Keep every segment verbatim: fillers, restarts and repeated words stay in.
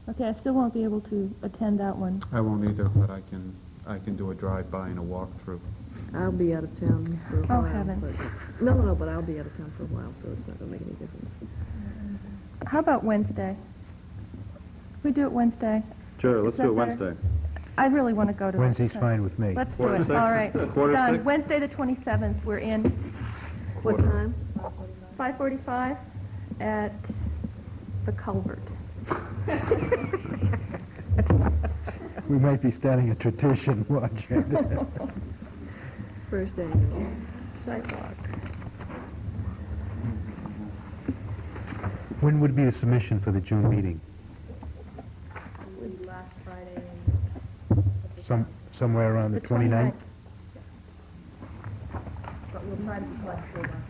Okay, I still won't be able to attend that one. I won't either, but I can I can do a drive-by and a walkthrough. I'll be out of town for a Oh, while. heavens. But, no, no, no, but I'll be out of town for a while, so it's not going to make any difference. How about Wednesday? We do it Wednesday. Sure, let's Is do it that better? Wednesday. I really want to go to it. Wednesday's so fine with me. Let's do Quarter it. six? All right. Quarter Done. six? Wednesday the twenty-seventh, we're in. What time? five forty-five at the Culvert. We might be starting a tradition, watch it. First annual. Sidewalk. When would be the submission for the June meeting? Last Friday. Some, somewhere around the The twenty-ninth? But we'll try to be flexible about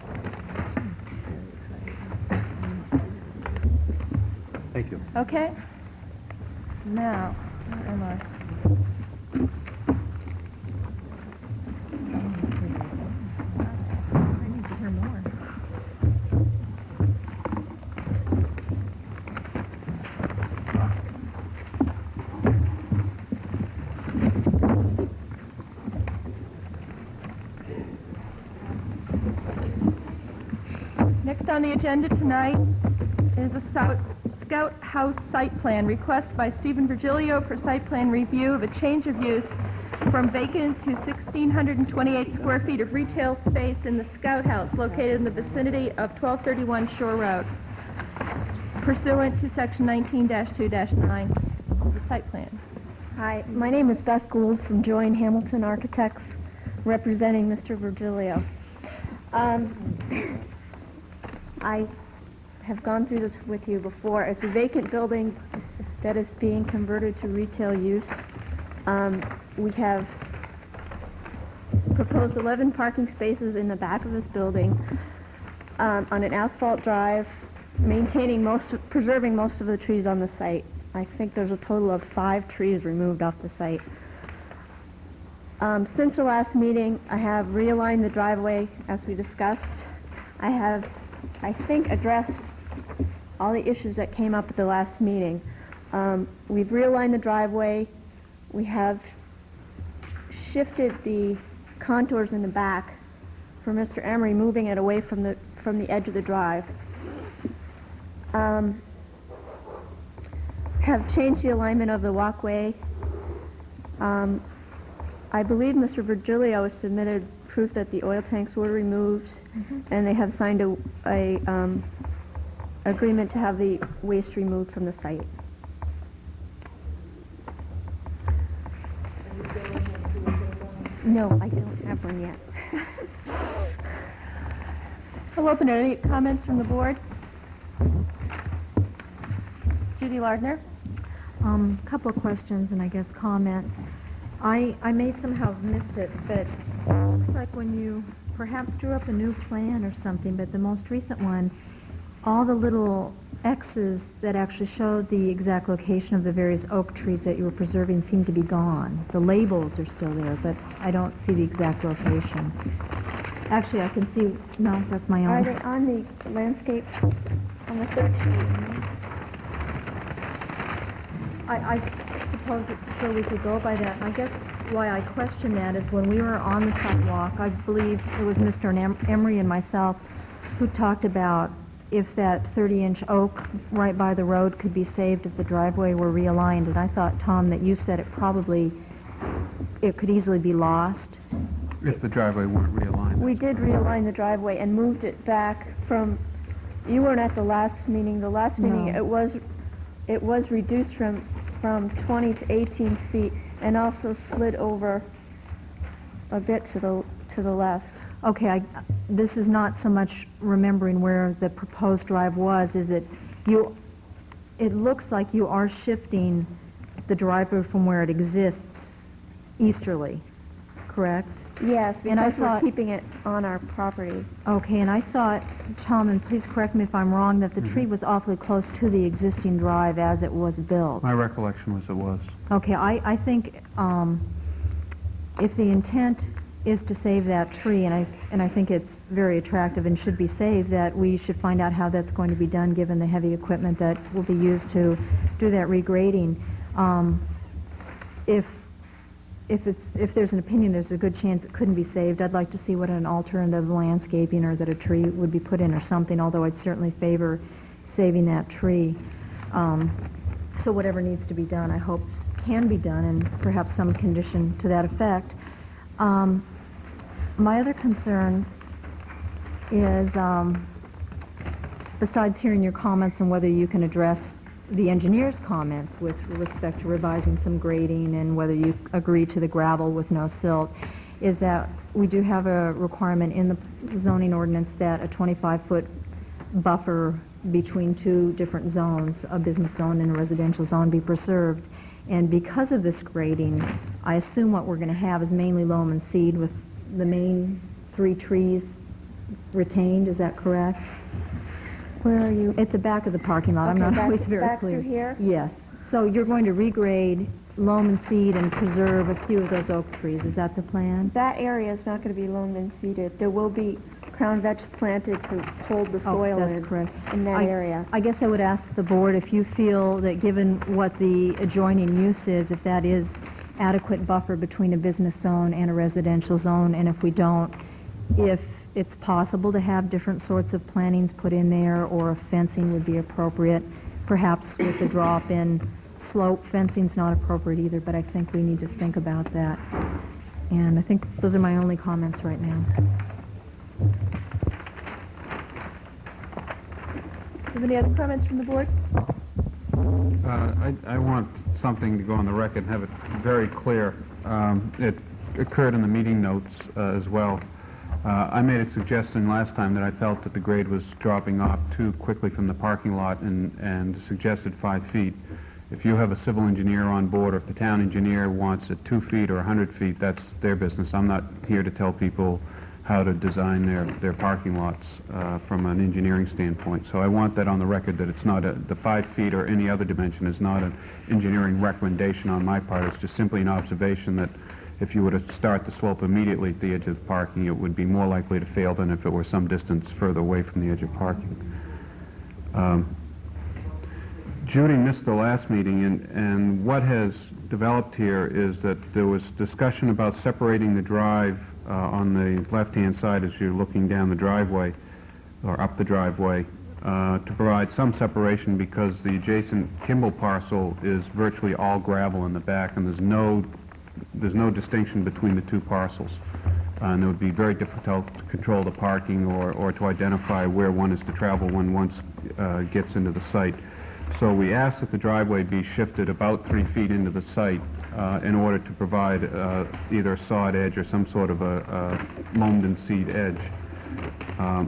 that. Thank you. Okay. Now, where am I? I need to hear more. Next on the agenda tonight is a Scout, Scout House site plan request by Stephen Virgilio for site plan review of a change of use from vacant to one thousand six hundred twenty-eight square feet of retail space in the Scout House located in the vicinity of twelve thirty-one Shore Road, pursuant to section nineteen dash two dash nine of the site plan. Hi, my name is Beth Gould from Join Hamilton Architects, representing Mister Virgilio. Um, I have gone through this with you before. It's a vacant building that is being converted to retail use. Um, we have proposed eleven parking spaces in the back of this building um, on an asphalt drive, maintaining most, of, preserving most of the trees on the site. I think there's a total of five trees removed off the site. Um, since the last meeting, I have realigned the driveway as we discussed. I have, I think, addressed all the issues that came up at the last meeting. Um, we've realigned the driveway. We have shifted the contours in the back for Mister Emery, moving it away from the from the edge of the drive. Um, have changed the alignment of the walkway. Um, I believe Mister Virgilio has submitted proof that the oil tanks were removed, mm-hmm. and they have signed a, a um, agreement to have the waste removed from the site. No, I don't have one yet. I'll open it. Any comments from the board? Judy Lardner. Um, couple of questions and I guess comments. I, I may somehow have missed it, but it looks like when you perhaps drew up a new plan or something, but the most recent one, all the little X's that actually showed the exact location of the various oak trees that you were preserving seem to be gone. The labels are still there, but I don't see the exact location. Actually, I can see, no, that's my Are own. they on the landscape on the third sheet? I, I suppose it's still we could go by that. I guess why I question that is when we were on the sidewalk, I believe it was Mister Em Emery and myself who talked about if that thirty inch oak right by the road could be saved if the driveway were realigned. And I thought, Tom, that you said it probably, it could easily be lost. If the driveway weren't realigned. We did realign the driveway and moved it back from, you weren't at the last meeting. The last meeting, No. it was it was reduced from from twenty to eighteen feet and also slid over a bit to the to the left. Okay, I, this is not so much remembering where the proposed drive was, is that you, it looks like you are shifting the driveway from where it exists easterly, correct? Yes, because And I we're thought- keeping it on our property. Okay, and I thought, Tom, and please correct me if I'm wrong, that the Mm-hmm. tree was awfully close to the existing drive as it was built. My recollection was it was. Okay, I, I think um, if the intent is to save that tree, and I, and I think it's very attractive and should be saved, that we should find out how that's going to be done given the heavy equipment that will be used to do that regrading. Um, if, if, it's, if there's an opinion there's a good chance it couldn't be saved, I'd like to see what an alternative landscaping or that a tree would be put in or something, although I'd certainly favor saving that tree. Um, so whatever needs to be done, I hope can be done, and perhaps some condition to that effect. Um, my other concern is, um, besides hearing your comments on whether you can address the engineer's comments with respect to revising some grading and whether you agree to the gravel with no silt, is that we do have a requirement in the zoning ordinance that a twenty-five foot buffer between two different zones, a business zone and a residential zone, be preserved. And because of this grading, I assume what we're going to have is mainly loam and seed with the main three trees retained. Is that correct? Where are you? At the back of the parking lot. I'm Okay, not back- always very back clear. through here? Yes. So you're going to regrade loam and seed and preserve a few of those oak trees. Is that the plan? That area is not going to be loamed and seeded. There will be crown vetch planted to hold the soil oh, that's in, correct. in that I, area. I guess I would ask the board if you feel that given what the adjoining use is, if that is adequate buffer between a business zone and a residential zone, and if we don't, if it's possible to have different sorts of plantings put in there, or if fencing would be appropriate, perhaps with the drop-in slope. Fencing's not appropriate either, but I think we need to think about that. And I think those are my only comments right now. Do you have any other comments from the board? Uh, I, I want something to go on the record and have it very clear. Um, it occurred in the meeting notes uh, as well. Uh, I made a suggestion last time that I felt that the grade was dropping off too quickly from the parking lot, and, and suggested five feet. If you have a civil engineer on board, or if the town engineer wants it two feet or a hundred feet, that's their business. I'm not here to tell people how to design their, their parking lots uh, from an engineering standpoint. So I want that on the record, that it's not a, the five feet or any other dimension is not an engineering recommendation on my part. It's just simply an observation that if you were to start the slope immediately at the edge of the parking, it would be more likely to fail than if it were some distance further away from the edge of parking. Um, Judy missed the last meeting, and, and what has developed here is that there was discussion about separating the drive uh, on the left-hand side as you're looking down the driveway, or up the driveway, uh, to provide some separation, because the adjacent Kimball parcel is virtually all gravel in the back, and there's no, there's no distinction between the two parcels. Uh, and it would be very difficult to control the parking, or, or to identify where one is to travel when one uh, gets into the site. So we asked that the driveway be shifted about three feet into the site uh, in order to provide uh, either a sawed edge or some sort of a, a loamed and seed edge. Um,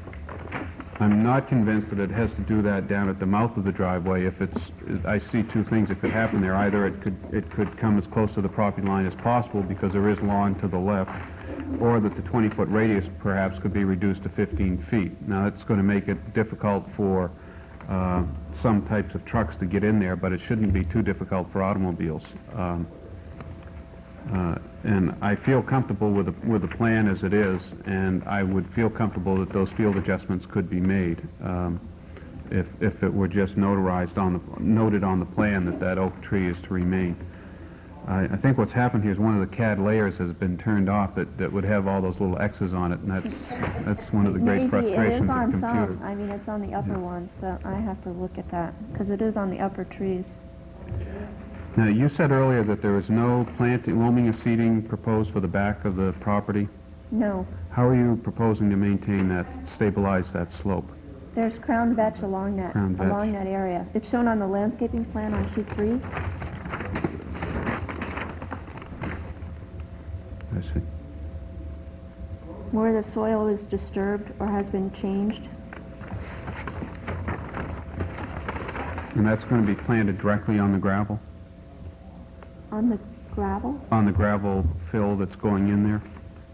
I'm not convinced that it has to do that down at the mouth of the driveway. If it's, I see two things that could happen there. Either it could, it could come as close to the property line as possible because there is lawn to the left, or that the twenty foot radius perhaps could be reduced to fifteen feet. Now that's going to make it difficult for Uh, some types of trucks to get in there, but it shouldn't be too difficult for automobiles. Um, uh, and I feel comfortable with the, with the plan as it is, and I would feel comfortable that those field adjustments could be made um, if, if it were just notarized on the, noted on the plan that that oak tree is to remain. I, I think what's happened here is one of the C A D layers has been turned off that, that would have all those little X's on it, and that's, that's one of the great Maybe frustrations it is of on computers. some. I mean, it's on the upper one, so I have to look at that, because it is on the upper trees. Now, you said earlier that there is no planting, loaming or seeding proposed for the back of the property. No, How are you proposing to maintain that, stabilize that slope? there's crown vetch along that, Crown vetch. along that area. It's shown on the landscaping plan on sheet three. I see. Where the soil is disturbed or has been changed, And that's going to be planted directly on the gravel? on the gravel. On the gravel fill that's going in there?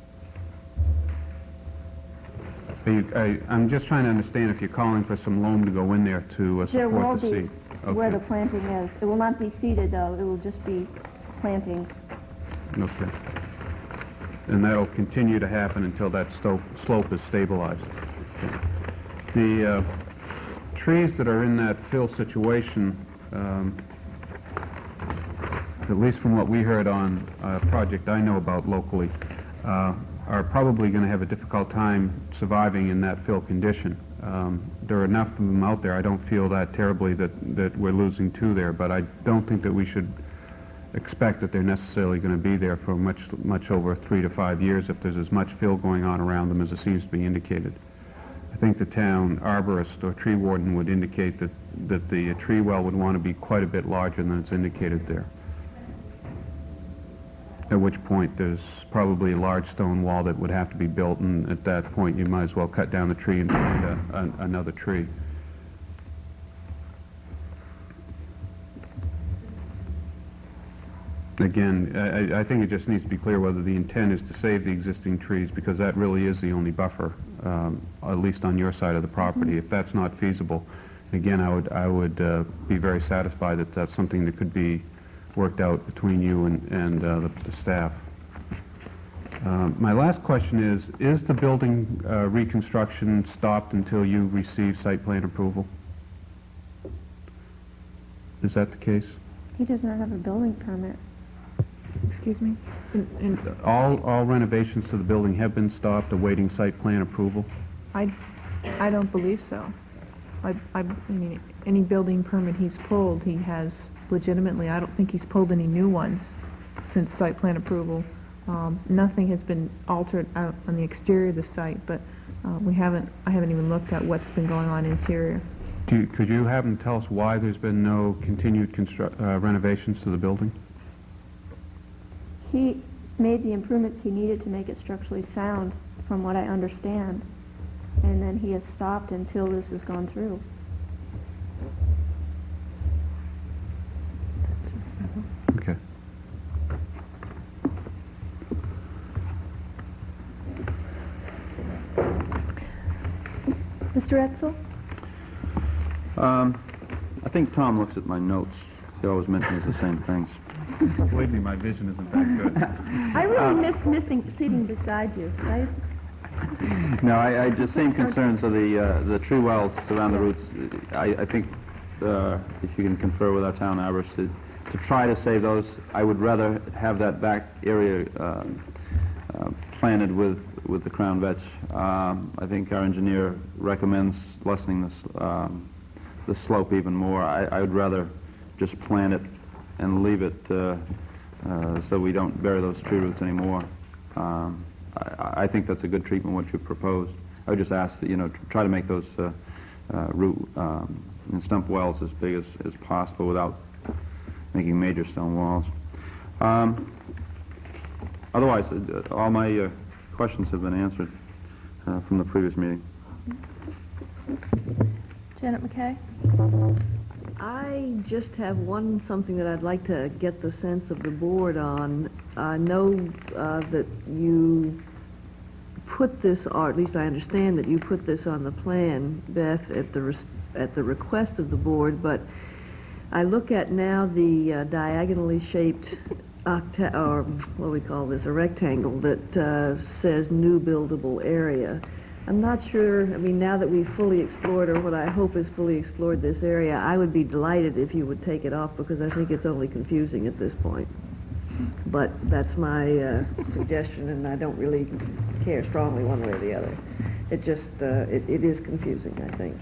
Are you, I, I'm just trying to understand if you're calling for some loam to go in there to uh, There will support the be seed. where the Okay. planting is. It will not be seeded, though. It will just be plantings. Okay. and that'll continue to happen until that sto- slope is stabilized. Okay. The uh, trees that are in that fill situation, um, at least from what we heard on a project I know about locally, uh, are probably going to have a difficult time surviving in that fill condition. Um, there are enough of them out there. I don't feel that terribly that, that we're losing two there, but I don't think that we should expect that they're necessarily going to be there for much, much over three to five years if there's as much fill going on around them as it seems to be indicated. I think the town arborist or tree warden would indicate that, that the uh, tree well would want to be quite a bit larger than it's indicated there. At which point there's probably a large stone wall that would have to be built, and at that point you might as well cut down the tree and find a, a, another tree. Again, I, I think it just needs to be clear whether the intent is to save the existing trees, because that really is the only buffer, um, at least on your side of the property. If that's not feasible, again, I would, I would uh, be very satisfied that that's something that could be worked out between you and, and uh, the, the staff. Um, my last question is, is the building uh, reconstruction stopped until you receive site plan approval? Is that the case? He does not have a building permit. Excuse me? And- and All, all renovations to the building have been stopped awaiting site plan approval? I, I don't believe so. I, I, I mean, any building permit he's pulled, he has legitimately. I don't think he's pulled any new ones since site plan approval. Um, nothing has been altered out on the exterior of the site, but uh, we haven't, I haven't even looked at what's been going on interior. Do you, could you happen to tell us why there's been no continued constru- uh, renovations to the building? He made the improvements he needed to make it structurally sound, from what I understand, and then he has stopped until this has gone through. Okay. Mister Etzel? Um, I think Tom looks at my notes. He always mentions the same things. Believe me, my vision isn't that good. I really miss missing sitting beside you, guys. No, I, I just same concerns of the uh, the tree wells around the roots. I, I think uh, if you can confer with our town arborist to, to try to save those, I would rather have that back area uh, uh, planted with with the crown vetch. Um, I think our engineer recommends lessening this um, the slope even more. I, I would rather just plant it and leave it uh, uh, so we don't bury those tree roots anymore. Um, I, I think that's a good treatment, what you proposed. I would just ask that, you know, try to make those uh, uh, root um, and stump wells as big as, as possible without making major stone walls. Um, otherwise, uh, all my uh, questions have been answered uh, from the previous meeting. Janet McKay? I just have one something that I'd like to get the sense of the board on. I know uh, that you put this, or at least I understand that you put this on the plan, Beth, at the res at the request of the board, but I look at now the uh, diagonally shaped octa or what do we call this, a rectangle that uh, says new buildable area. I'm not sure, I mean, now that we've fully explored, or what I hope is fully explored this area, I would be delighted if you would take it off, because I think it's only confusing at this point. But that's my uh, suggestion, and I don't really care strongly one way or the other. It just, uh, it, it is confusing, I think.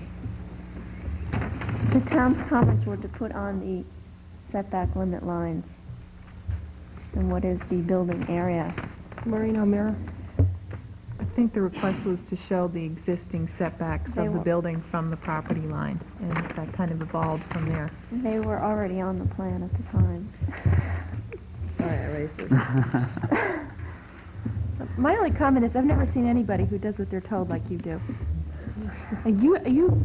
The town's comments were to put on the setback limit lines and what is the building area. Maureen O'Meara? I think the request was to show the existing setbacks They of the were- building from the property line, and that kind of evolved from there. They were already on the plan at the time. Sorry, I raised it. My only comment is I've never seen anybody who does what they're told like you do. And you, you,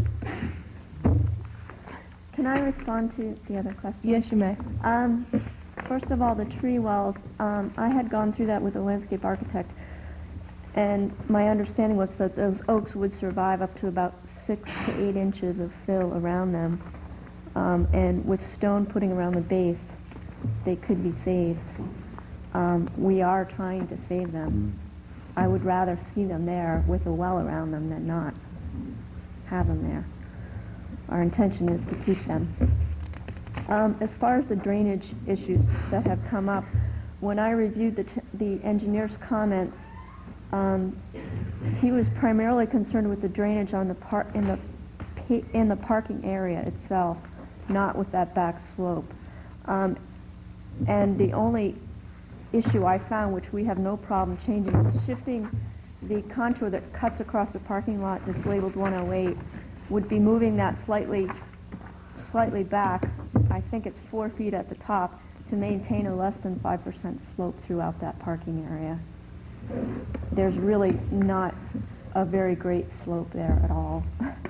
Can I respond to the other question? yes, you may. Um, first of all, the tree wells, um, I had gone through that with a landscape architect, and my understanding was that those oaks would survive up to about six to eight inches of fill around them. Um, and with stone putting around the base, they could be saved. um, we are trying to save them. I would rather see them there with a well around them than not have them there. Our intention is to keep them. Um, as far as the drainage issues that have come up, when I reviewed the, t the engineer's comments, um, he was primarily concerned with the drainage on the par in the pa in the parking area itself, not with that back slope. Um, and the only issue I found, which we have no problem changing, is shifting the contour that cuts across the parking lot that's labeled one oh eight, would be moving that slightly, slightly back. I think it's four feet at the top to maintain a less than five percent slope throughout that parking area. There's really not a very great slope there at all.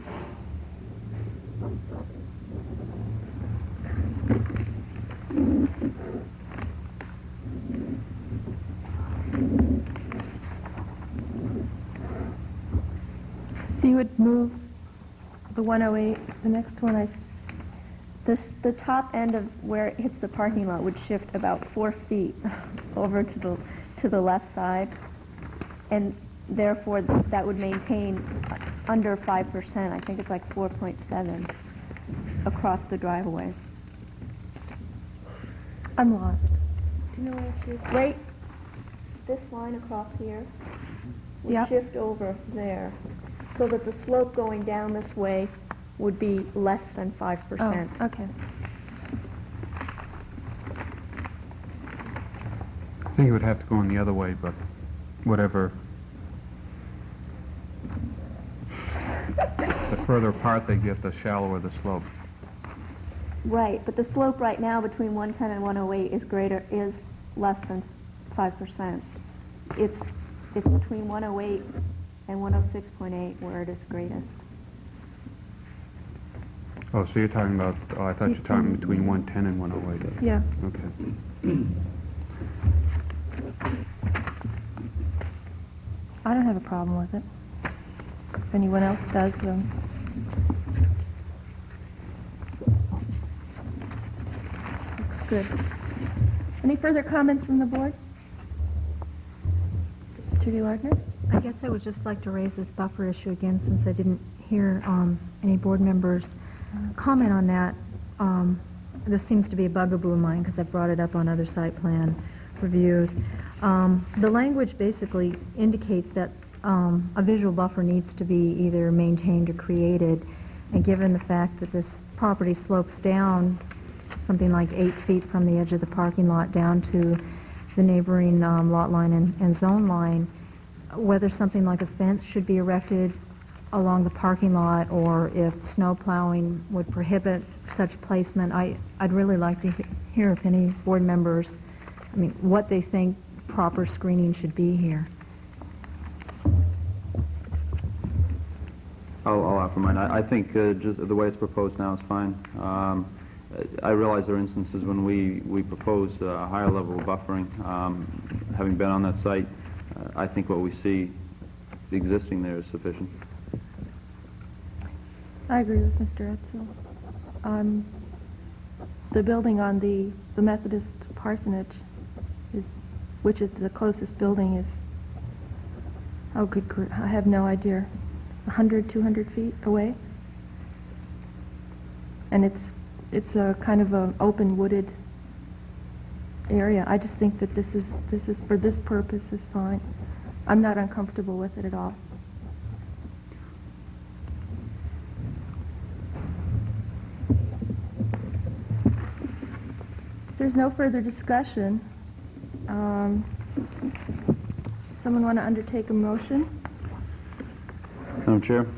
So you would move the one oh eight, the next one I... S This, the top end of where it hits the parking lot would shift about four feet over to the, to the left side, and therefore th that would maintain under five percent. I think it's like four point seven across the driveway. I'm lost. Do you know where she is? Right, this line across here would Yep. shift over there, so that the slope going down this way would be less than five percent. Oh, okay. I think it would have to go in the other way, but whatever. The further apart they get, the shallower the slope. Right, but the slope right now between one ten and one oh eight is greater, is less than five percent. It's, it's between one oh eight and one oh six point eight where it is greatest. Oh, so you're talking about, oh, I thought you were talking between one ten and one oh eight. Yeah. Okay. I don't have a problem with it. If anyone else does, um... looks good. Any further comments from the board? Judy Lardner? I guess I would just like to raise this buffer issue again, since I didn't hear um, any board members comment on that. Um, this seems to be a bugaboo of mine because I've brought it up on other site plan reviews. Um, the language basically indicates that um, a visual buffer needs to be either maintained or created, and given the fact that this property slopes down something like eight feet from the edge of the parking lot down to the neighboring um, lot line and, and zone line, whether something like a fence should be erected along the parking lot, or if snow plowing would prohibit such placement. I, I'd really like to he hear if any board members, I mean, what they think proper screening should be here. I'll, I'll offer mine. I, I think uh, just the way it's proposed now is fine. Um, I realize there are instances when we, we propose a higher level of buffering. Um, having been on that site, uh, I think what we see existing there is sufficient. I agree with Mister Etzel. Um, the building on the, the Methodist parsonage is, which is the closest building, is, oh good gr I have no idea, one hundred, two hundred feet away. And it's, it's a kind of an open wooded area. I just think that this is, this is, for this purpose, is fine. I'm not uncomfortable with it at all. If there's no further discussion, um, someone want to undertake a motion? Madam Chair,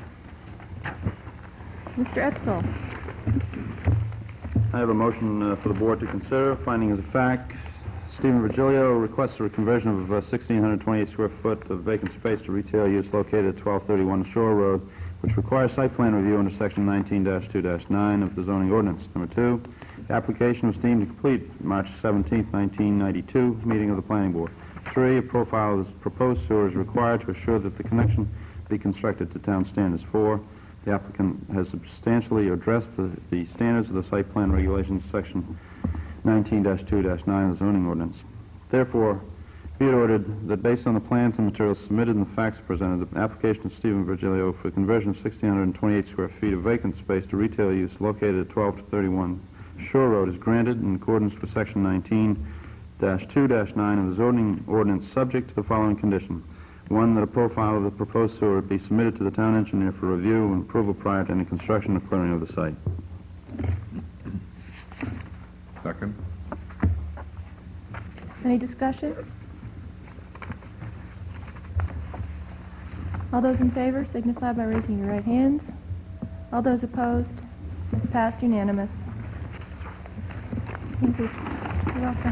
Mister Etzel. I have a motion uh, for the board to consider. Finding as a fact, Stephen Virgilio requests a conversion of uh, one thousand six hundred twenty-eight square foot of vacant space to retail use located at twelve thirty-one Shore Road, which requires site plan review under section nineteen dash two dash nine of the zoning ordinance. Number two, the application was deemed complete March seventeenth, nineteen ninety-two, meeting of the planning board. Three, a profile of the proposed sewer is required to assure that the connection be constructed to town standards. Four, the applicant has substantially addressed the, the standards of the site plan regulations section nineteen dash two dash nine of the zoning ordinance. Therefore, be it ordered that based on the plans and materials submitted and the facts presented, the application of Stephen Virgilio for the conversion of one thousand six hundred twenty-eight square feet of vacant space to retail use located at twelve to thirty-one Shore Road is granted in accordance with Section nineteen dash two dash nine of the zoning ordinance, subject to the following condition. One, that a profile of the proposed sewer be submitted to the town engineer for review and approval prior to any construction or clearing of the site. Second. Any discussion? All those in favor signify by raising your right hands. All those opposed? It's passed unanimous. Thank you. You're welcome.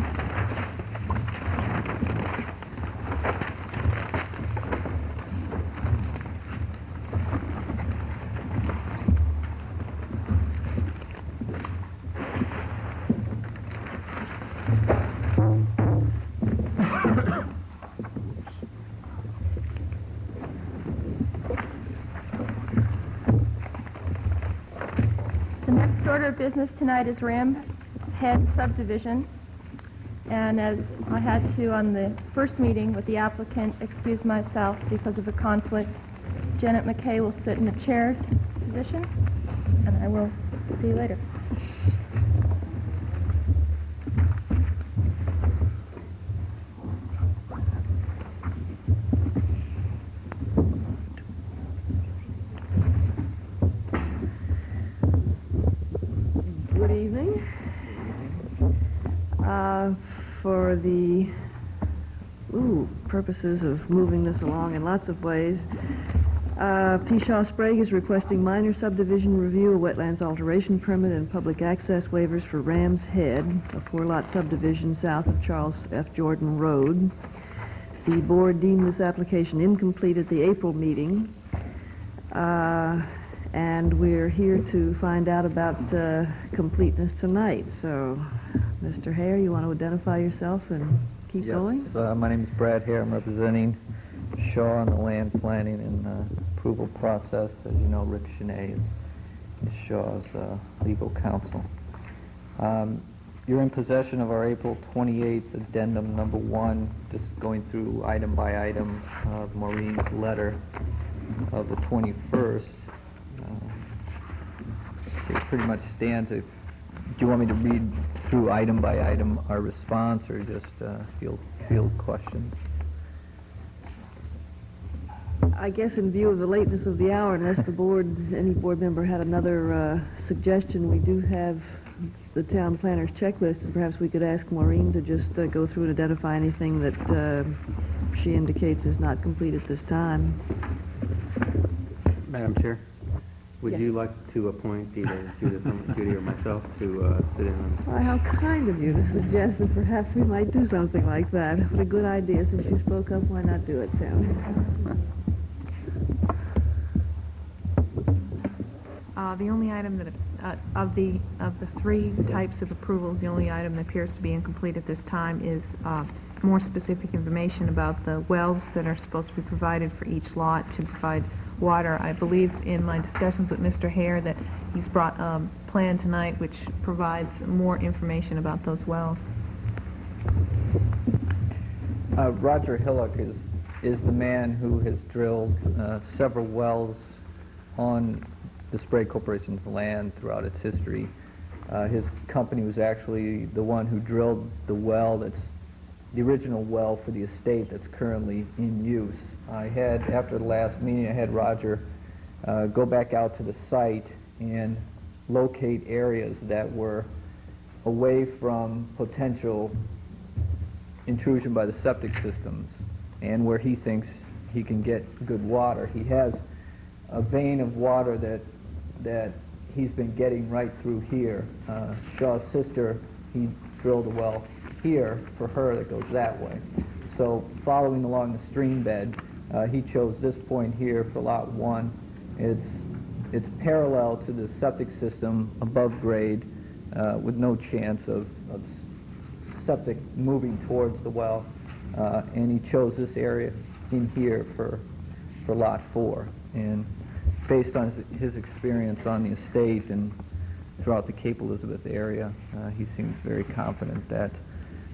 The next order of business tonight is Ram Head subdivision. And as I had to on the first meeting with the applicant excuse myself because of a conflict, Janet McKay will sit in the chair's position, and I will see you later. Good evening. Uh, for the ooh, purposes of moving this along in lots of ways, uh, P. Shaw Sprague is requesting minor subdivision review, a wetlands alteration permit, and public access waivers for Ram's Head, a four-lot subdivision south of Charles F. Jordan Road. The board deemed this application incomplete at the April meeting. Uh, And we're here to find out about uh, completeness tonight. So, Mister Hare, you want to identify yourself and keep going? Yes, uh, my name is Brad Hare. I'm representing Shaw on the land planning and uh, approval process. As you know, Rick Chenet is, is Shaw's uh, legal counsel. Um, you're in possession of our April twenty-eighth addendum number one, just going through item by item of Maureen's letter of the twenty-first. It pretty much stands. If, do you want me to read through item by item our response, or just uh, field field questions? I guess in view of the lateness of the hour, unless the board, any board member had another uh, suggestion, we do have the town planner's checklist, and perhaps we could ask Maureen to just uh, go through and identify anything that uh, she indicates is not complete at this time. Madam Chair, would Yes. you like to appoint either Judith or Judy or myself to uh, sit in on? Why, how kind of you to suggest that perhaps we might do something like that. What a good idea. Since you spoke up, why not do it, Sam? Uh, the only item that, uh, of the of the three types of approvals, the only item that appears to be incomplete at this time is uh, more specific information about the wells that are supposed to be provided for each lot to provide water. I believe in my discussions with Mister Hare that he's brought a um, plan tonight which provides more information about those wells. Uh, Roger Hillock is is the man who has drilled uh, several wells on the Sprague Corporation's land throughout its history. Uh, his company was actually the one who drilled the well that's the original well for the estate that's currently in use. I had, after the last meeting, I had Roger uh, go back out to the site and locate areas that were away from potential intrusion by the septic systems and where he thinks he can get good water. He has a vein of water that that he's been getting right through here. Uh, Shaw's sister, he drilled a well here for her that goes that way. So following along the stream bed, uh, he chose this point here for lot one. It's it's parallel to the septic system above grade uh, with no chance of, of septic moving towards the well. Uh, and he chose this area in here for for lot four. And based on his, his experience on the estate and throughout the Cape Elizabeth area, uh, he seems very confident that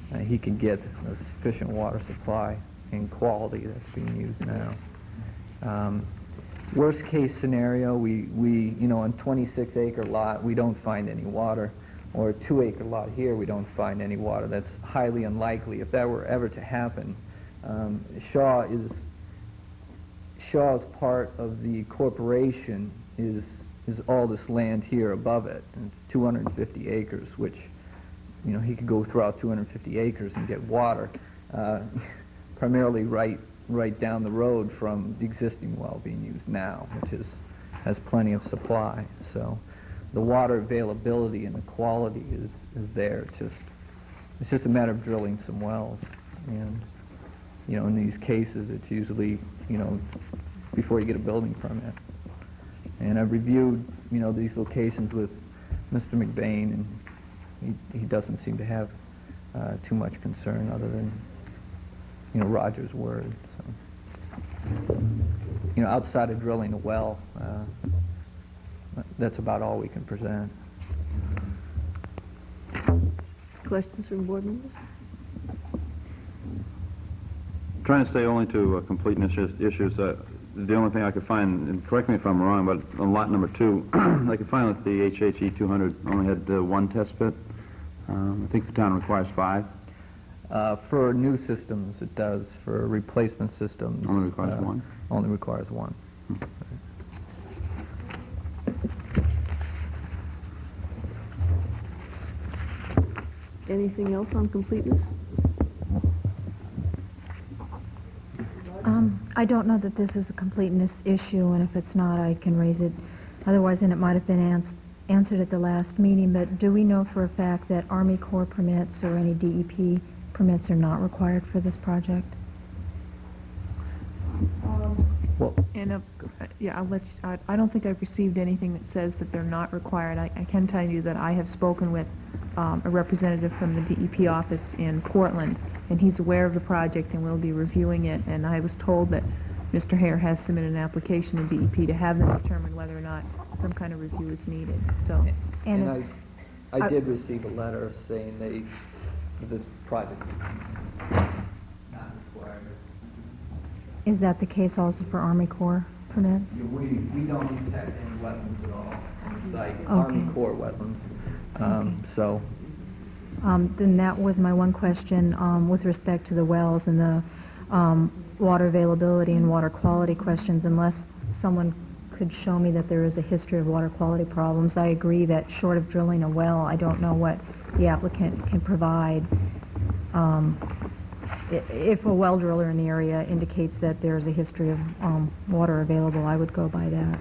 uh, he can get a sufficient water supply and quality that's being used now. Um, worst case scenario, we, we, you know, on twenty-six acre lot, we don't find any water, or a two acre lot here, we don't find any water. That's highly unlikely. If that were ever to happen, um, Shaw is, Shaw's part of the corporation is, is all this land here above it, and it's two hundred fifty acres, which, you know, he could go throughout two hundred fifty acres and get water, uh, primarily right right down the road from the existing well being used now, which is has plenty of supply. So the water availability and the quality is is there. It's just it's just a matter of drilling some wells, and you know, in these cases, it's usually, you know, before you get a building permit. And I've reviewed, you know, these locations with Mister McBain, and he he doesn't seem to have uh, too much concern other than, you know, Roger's word. So, you know, outside of drilling a well, uh, that's about all we can present. Questions from board members? Trying to stay only to uh, completeness is- issues. Uh, the only thing I could find, and correct me if I'm wrong, but on lot number two, I could find that the H H E two hundred only had uh, one test pit. Um, I think the town requires five. Uh, for new systems, it does. For replacement systems, Only requires uh, one? Only requires one. Anything else on completeness? Um, I don't know that this is a completeness issue, and if it's not, I can raise it. Otherwise, then it might have been ans answered at the last meeting, but do we know for a fact that Army Corps permits or any D E P permits are not required for this project? Well, And, uh, yeah, I'll let you, I, I don't think I've received anything that says that they're not required. I, I can tell you that I have spoken with um, a representative from the D E P office in Portland, and he's aware of the project and will be reviewing it, and I was told that Mister Hare has submitted an application to D E P to have them determine whether or not some kind of review is needed, so. and And I, I I- did receive a letter saying they, this project is not required. is that the case also for Army Corps permits? We, we don't detect any wetlands at all on the site, Army Okay. Corps wetlands. Um, so, Um, then that was my one question um, with respect to the wells and the um, water availability and water quality questions. Unless someone could show me that there is a history of water quality problems, I agree that short of drilling a well, I don't know what the applicant can provide. Um, i- if a well driller in the area indicates that there is a history of um, water available, I would go by that.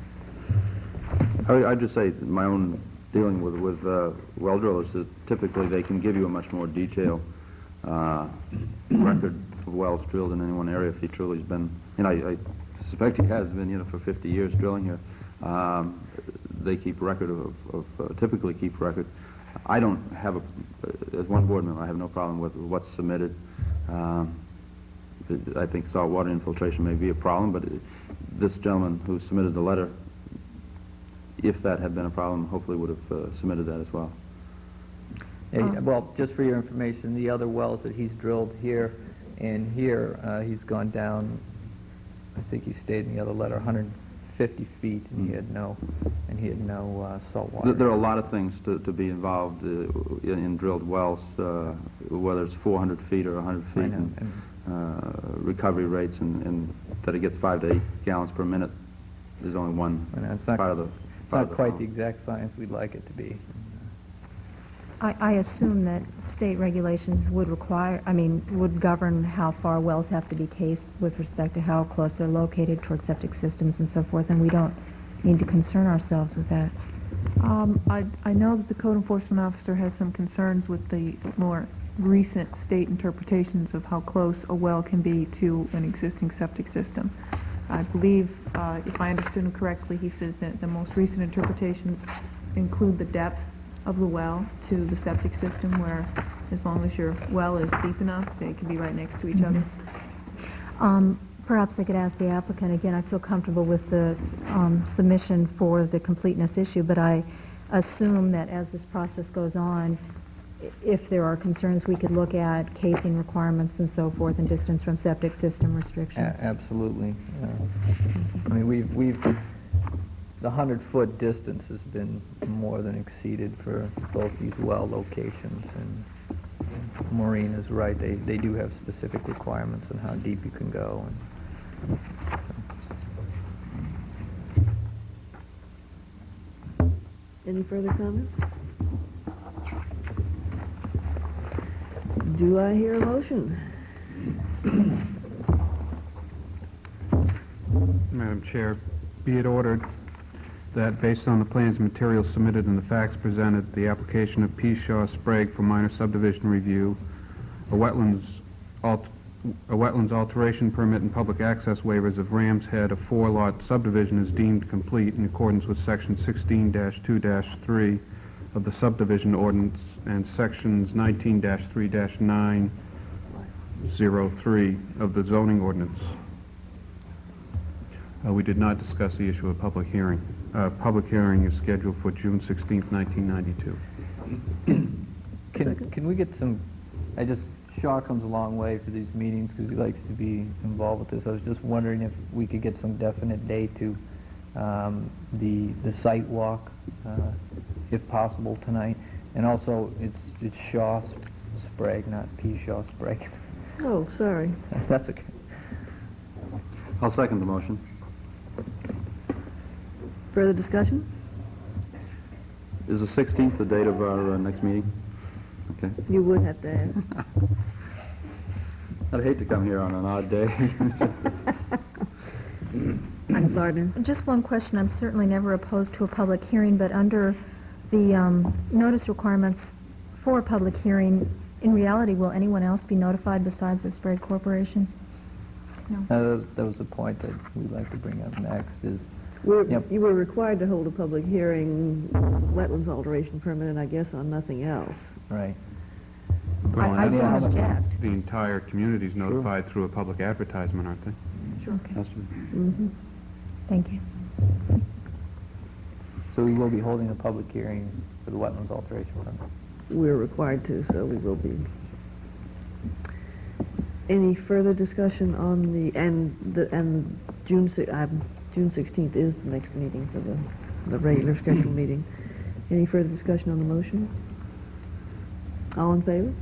I would- I'd just say that my own dealing with, with uh, well drillers, that typically they can give you a much more detailed uh, record of wells drilled in any one area if he truly has been, you know, I, I suspect he has been, you know, for fifty years drilling here. Um, they keep record of, of uh, typically keep record. I don't have a, as one board member, I have no problem with what's submitted. Um, I think salt water infiltration may be a problem, but this gentleman who submitted the letter, if that had been a problem, hopefully would have uh, submitted that as well. yeah, Um, well, just for your information, the other wells that he's drilled here and here, uh, he's gone down, I think he stayed in the other letter, one hundred fifty feet, and he Mm. had no, and he had no uh, salt water. Th- There are a lot of things to, to be involved uh, in, in drilled wells, uh, whether it's four hundred feet or one hundred I feet, know, and and- uh, recovery rates, and, and that it gets five to eight gallons per minute. There's only one and it's not, part of the. it's part not of quite the the exact science we'd like it to be. I, I assume that state regulations would require, I mean, would govern how far wells have to be cased with respect to how close they're located toward septic systems and so forth, and we don't need to concern ourselves with that. Um, I, I know that the code enforcement officer has some concerns with the more recent state interpretations of how close a well can be to an existing septic system. I believe, uh, if I understood him correctly, he says that the most recent interpretations include the depth of the well to the septic system, where as long as your well is deep enough, they can be right next to each other. Um, perhaps I could ask the applicant, again, I feel comfortable with the um, submission for the completeness issue, but I assume that as this process goes on, if there are concerns, we could look at casing requirements and so forth and distance from septic system restrictions. A- Absolutely. Uh, I mean, we've, we've, the hundred-foot distance has been more than exceeded for both these well locations, and Maureen is right, they, they do have specific requirements on how deep you can go. And Any further comments? Do I hear a motion? Madam Chair, be it ordered that based on the plans and materials submitted and the facts presented, the application of P. Shaw Sprague for minor subdivision review, a wetlands, alt, a wetlands alteration permit and public access waivers of Ram's Head, a four-lot subdivision, is deemed complete in accordance with Section sixteen dash two dash three of the subdivision ordinance and Sections nineteen dash three dash nine oh three of the zoning ordinance. Uh, we did not discuss the issue of public hearing. Uh, public hearing is scheduled for June sixteenth, nineteen ninety-two. Can, can we get some, I just, Shaw comes a long way for these meetings because he likes to be involved with this. I was just wondering if we could get some definite date to um, the, the site walk, uh, if possible tonight. And also, it's, it's Shaw Sprague, not P. Shaw Sprague. Oh, sorry. That's okay. I'll second the motion. Further discussion? Is the sixteenth the date of our uh, next meeting? Okay. You would have to ask. I'd hate to come here on an odd day. Miz Lardner? Just one question. I'm certainly never opposed to a public hearing, but under the um, notice requirements for a public hearing, in reality, will anyone else be notified besides the Sprague Corporation? No. Uh, that, was, that was the point that we'd like to bring up next is, We're, Yep. You were required to hold a public hearing, wetlands alteration permit, and I guess on nothing else. right. Well, I in don't essence, object. the entire community is notified through a public advertisement, aren't they? Sure. Okay. Has to be. Mm-hmm. Thank you. So we will be holding a public hearing for the wetlands alteration permit. We're required to, so we will be. Any further discussion on the, and the, and June si- uh, June sixteenth is the next meeting for the, the regular scheduled meeting. Any further discussion on the motion? All in favor?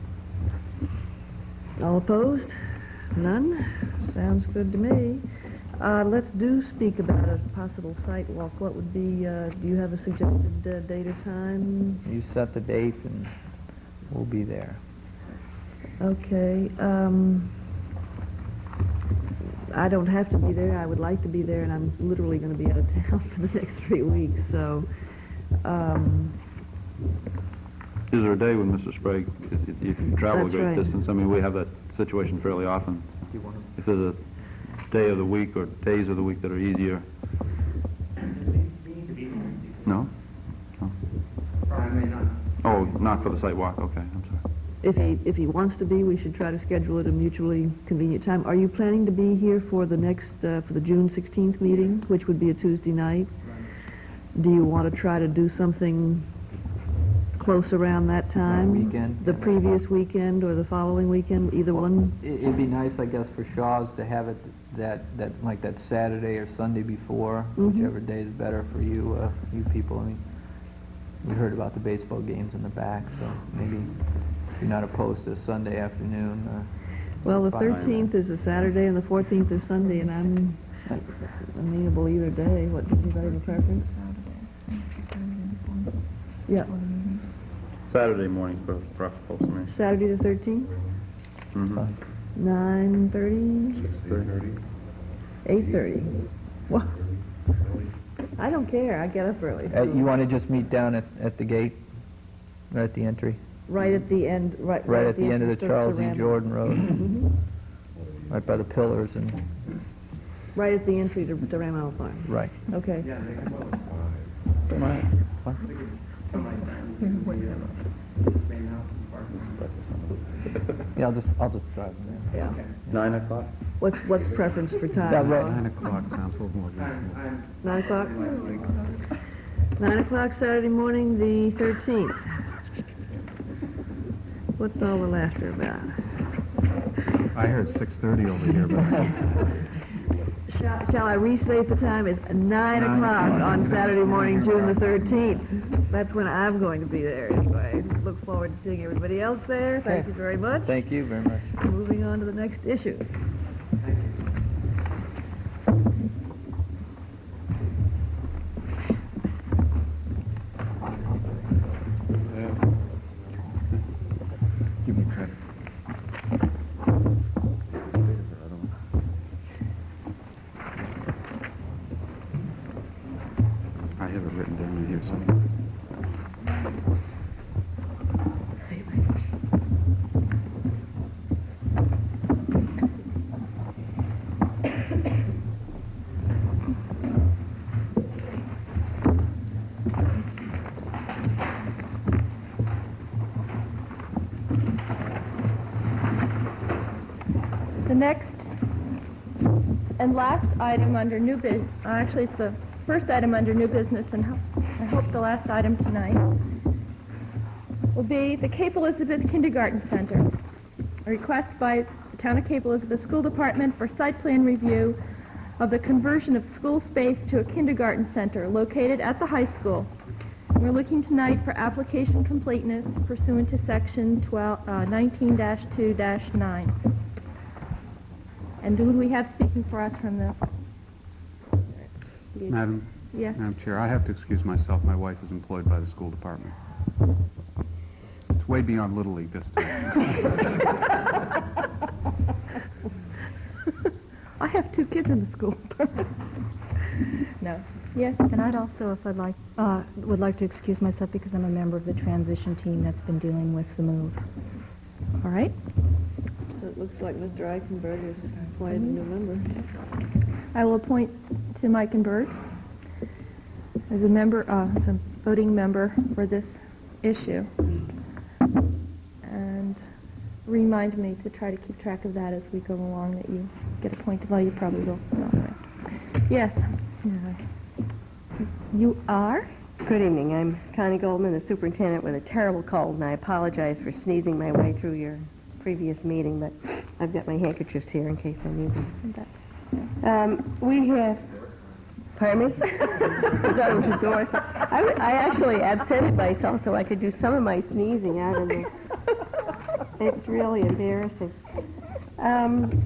All opposed? None? Sounds good to me. Uh, let's do speak about a possible site walk. What would be, uh, do you have a suggested uh, date or time? You set the date and we'll be there. Okay, um, I don't have to be there. I would like to be there, and I'm literally going to be out of town for the next three weeks, so, um, Is there a day when Mister Sprague, if- if you travel a That's great right. distance, I mean, we have that situation fairly often. If there's a day of the week or days of the week that are easier. No? No? Oh, not for the site walk, okay, I'm sorry. if he, if he wants to be, we should try to schedule it a mutually convenient time. Are you planning to be here for the next, uh, for the June sixteenth meeting, which would be a Tuesday night? Do you want to try to do something close around that time? weekend? The previous weekend or the following weekend, either one? It- It'd be nice, I guess, for Shaw's to have it that, that, like that Saturday or Sunday before, Mhm. whichever day is better for you, uh, you people. I mean, we heard about the baseball games in the back, so maybe if you're not opposed to Sunday afternoon. uh, Well, the fine. thirteenth is a Saturday and the fourteenth is Sunday, and I'm amenable either day. What, does anybody have a preference? Yeah, Saturday morning's pre- preferable for me. Saturday the thirteenth, Mhm. Fine. nine thirty, eight thirty. Well, I don't care, I get up early. Uh, so- you want to just meet down at, at the gate, right at the entry? Right at the end, right, Right at the end of the entrance to- to Charles E. Ramble. Jordan Road, Mhm. right by the pillars and, Right at the entry to, to Ramallah Farm. right. Okay. Yeah, I'll just, I'll just drive them there. Yeah. Nine o'clock? What's, what's preference for Yeah, time? right. Nine o'clock sounds a little more reasonable. Nine o'clock? Nine o'clock Saturday morning, the thirteenth. What's all the laughter about? I heard six thirty over here, but Shall, shall I restate the time? It's nine Nine o'clock o'clock. on Saturday morning, June the thirteenth. That's when I'm going to be there anyway. Look forward to seeing everybody else there. Thank you very much. Thank you very much. Moving on to the next issue. give me credit. I have it written down in here somewhere. The next and last item under new business, actually it's the first item under new business, and ho- I hope the last item tonight, will be the Cape Elizabeth Kindergarten Center. A request by the Town of Cape Elizabeth School Department for site plan review of the conversion of school space to a kindergarten center located at the high school. We're looking tonight for application completeness pursuant to section twelve, uh, nineteen dash two dash nine. And who do we have speaking for us from the... Madam, Yes. Madam Chair, I have to excuse myself. My wife is employed by the school department. It's way beyond Little League this time. I have two kids in the school. No. Yes. And I'd also, if I'd like, uh, would like to excuse myself because I'm a member of the transition team that's been dealing with the move. All right. So it looks like Mister Eichenberg is appointed a new member. I will appoint Tim Eichenberg as a member, uh, as a voting member for this issue. And remind me to try to keep track of that as we go along, that you get appointed. Well, you probably will. No, anyway. Yes. You are? Good evening. I'm Connie Goldman, the superintendent with a terrible cold, and I apologize for sneezing my way through your previous meeting, but I've got my handkerchiefs here in case I need them. That's, Um, we have... Pardon me? I thought it was the door. I, w- I actually absented myself so I could do some of my sneezing out of the... It's really embarrassing. Um,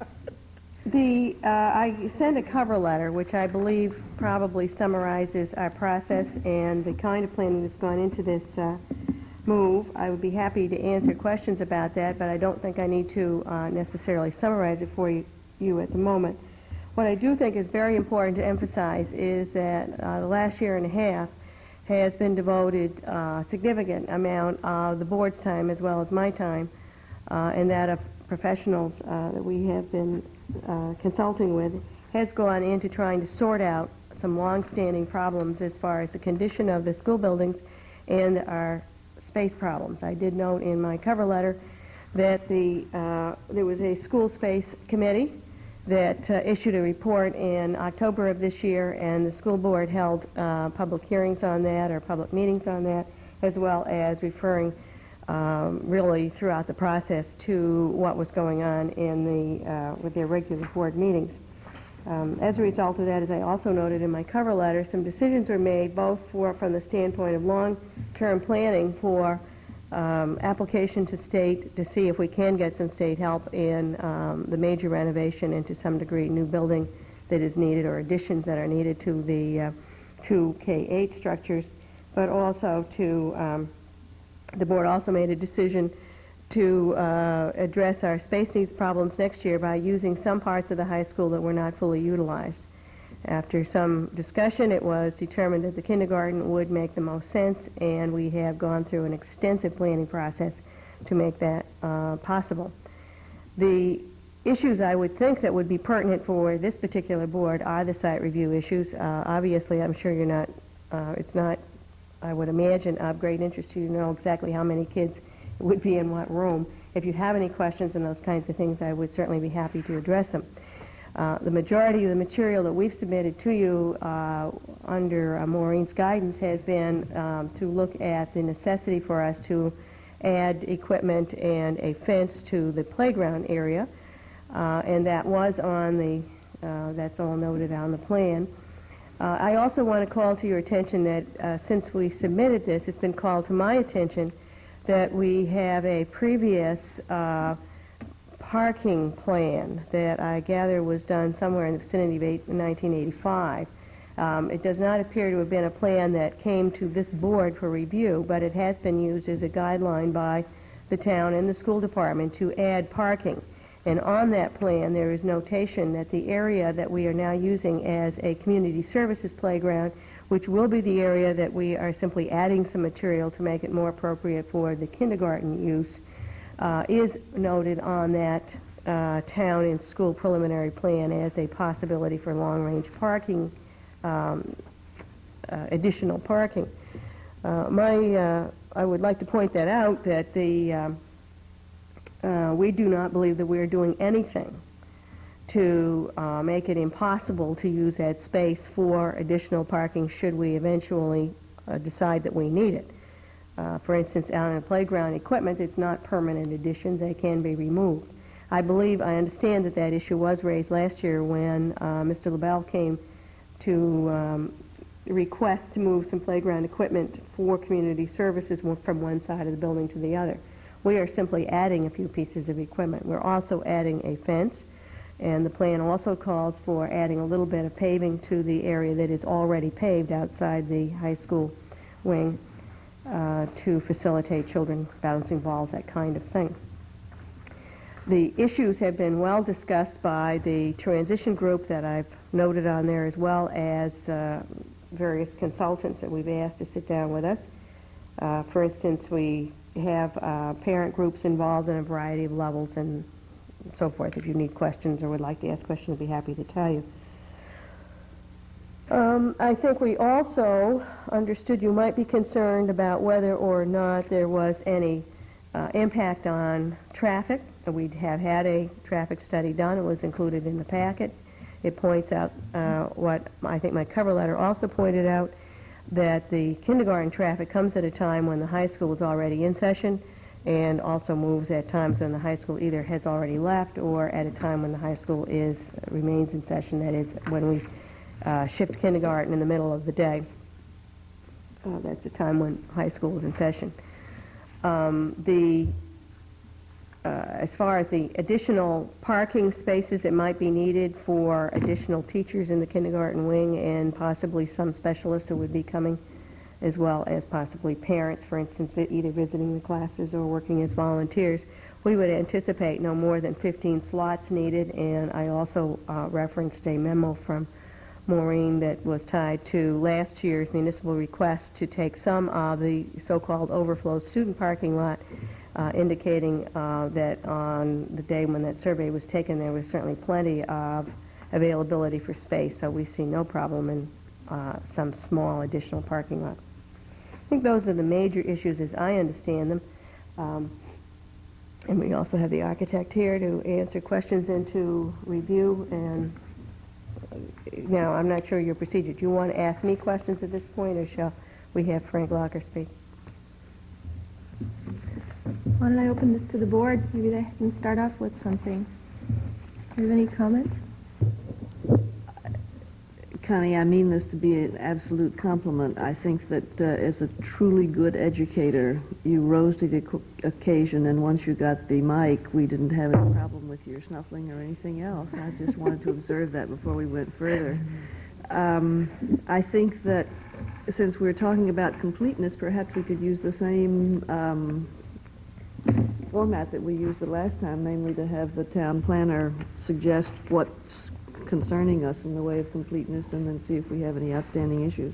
the, uh, I sent a cover letter, which I believe probably summarizes our process and the kind of planning that's gone into this uh, move. I would be happy to answer questions about that, but I don't think I need to uh, necessarily summarize it for you, you at the moment. What I do think is very important to emphasize is that uh, the last year and a half has been devoted a uh, significant amount of the board's time as well as my time uh, and that of professionals uh, that we have been uh, consulting with has gone into trying to sort out some long-standing problems as far as the condition of the school buildings and our space problems. I did note in my cover letter that the uh, there was a school space committee that uh, issued a report in October of this year, and the school board held uh, public hearings on that, or public meetings on that, as well as referring um, really throughout the process to what was going on in the uh, with their regular board meetings. Um, as a result of that, as I also noted in my cover letter, some decisions were made both for from the standpoint of long-term planning for Um, application to state to see if we can get some state help in um, the major renovation and to some degree new building that is needed or additions that are needed to the uh, two K eight structures, but also to, um, the board also made a decision to uh, address our space needs problems next year by using some parts of the high school that were not fully utilized. After some discussion, it was determined that the kindergarten would make the most sense, and we have gone through an extensive planning process to make that uh, possible. The issues I would think that would be pertinent for this particular board are the site review issues. Uh, obviously, I'm sure you're not, uh, it's not, I would imagine, of great interest to you to know exactly how many kids would be in what room. If you have any questions and those kinds of things, I would certainly be happy to address them. Uh, the majority of the material that we've submitted to you uh, under uh, Maureen's guidance has been um, to look at the necessity for us to add equipment and a fence to the playground area, uh, and that was on the, uh, that's all noted on the plan. Uh, I also want to call to your attention that uh, since we submitted this, it's been called to my attention that we have a previous uh, parking plan that I gather was done somewhere in the vicinity of eight, nineteen eighty-five. Um, it does not appear to have been a plan that came to this board for review, but it has been used as a guideline by the town and the school department to add parking. And on that plan, there is notation that the area that we are now using as a community services playground, which will be the area that we are simply adding some material to make it more appropriate for the kindergarten use, uh, is noted on that uh, town and school preliminary plan as a possibility for long-range parking, um, uh, additional parking. Uh, my, uh, I would like to point that out, that the um, Uh, we do not believe that we are doing anything to uh, make it impossible to use that space for additional parking should we eventually uh, decide that we need it. Uh, for instance, out in the playground equipment, it's not permanent additions. They can be removed. I believe, I understand that that issue was raised last year when uh, Mister LaBelle came to um, request to move some playground equipment for community services from one side of the building to the other. We are simply adding a few pieces of equipment. We're also adding a fence, and the plan also calls for adding a little bit of paving to the area that is already paved outside the high school wing uh, to facilitate children bouncing balls, that kind of thing. The issues have been well discussed by the transition group that I've noted on there, as well as uh, various consultants that we've asked to sit down with us. Uh, for instance, we have uh, parent groups involved in a variety of levels and so forth. If you need questions or would like to ask questions, I'd be happy to tell you. Um, I think we also understood you might be concerned about whether or not there was any uh, impact on traffic. We have had a traffic study done. It was included in the packet. It points out uh, what I think my cover letter also pointed out, that the kindergarten traffic comes at a time when the high school is already in session and also moves at times when the high school either has already left or at a time when the high school is remains in session, that is when we uh, shift kindergarten in the middle of the day. Uh, that's the time when high school is in session. Um, the Uh, as far as the additional parking spaces that might be needed for additional teachers in the kindergarten wing and possibly some specialists who would be coming, as well as possibly parents, for instance, vi- either visiting the classes or working as volunteers, we would anticipate no more than fifteen slots needed. And I also uh, referenced a memo from Maureen that was tied to last year's municipal request to take some of the so-called overflow student parking lot, Uh, indicating uh, that on the day when that survey was taken, there was certainly plenty of availability for space, so we see no problem in uh, some small additional parking lot. I think those are the major issues as I understand them. Um, and we also have the architect here to answer questions and to review. And uh, now, I'm not sure your procedure. Do you want to ask me questions at this point, or shall we have Frank Locker speak? Why don't I open this to the board? Maybe they can start off with something. Do you have any comments? Connie, I mean this to be an absolute compliment. I think that uh, as a truly good educator, you rose to the occasion, and once you got the mic, we didn't have any problem with your snuffling or anything else. I just wanted to observe that before we went further. Um, I think that since we're talking about completeness, perhaps we could use the same um, format that we used the last time, namely to have the town planner suggest what's concerning us in the way of completeness and then see if we have any outstanding issues.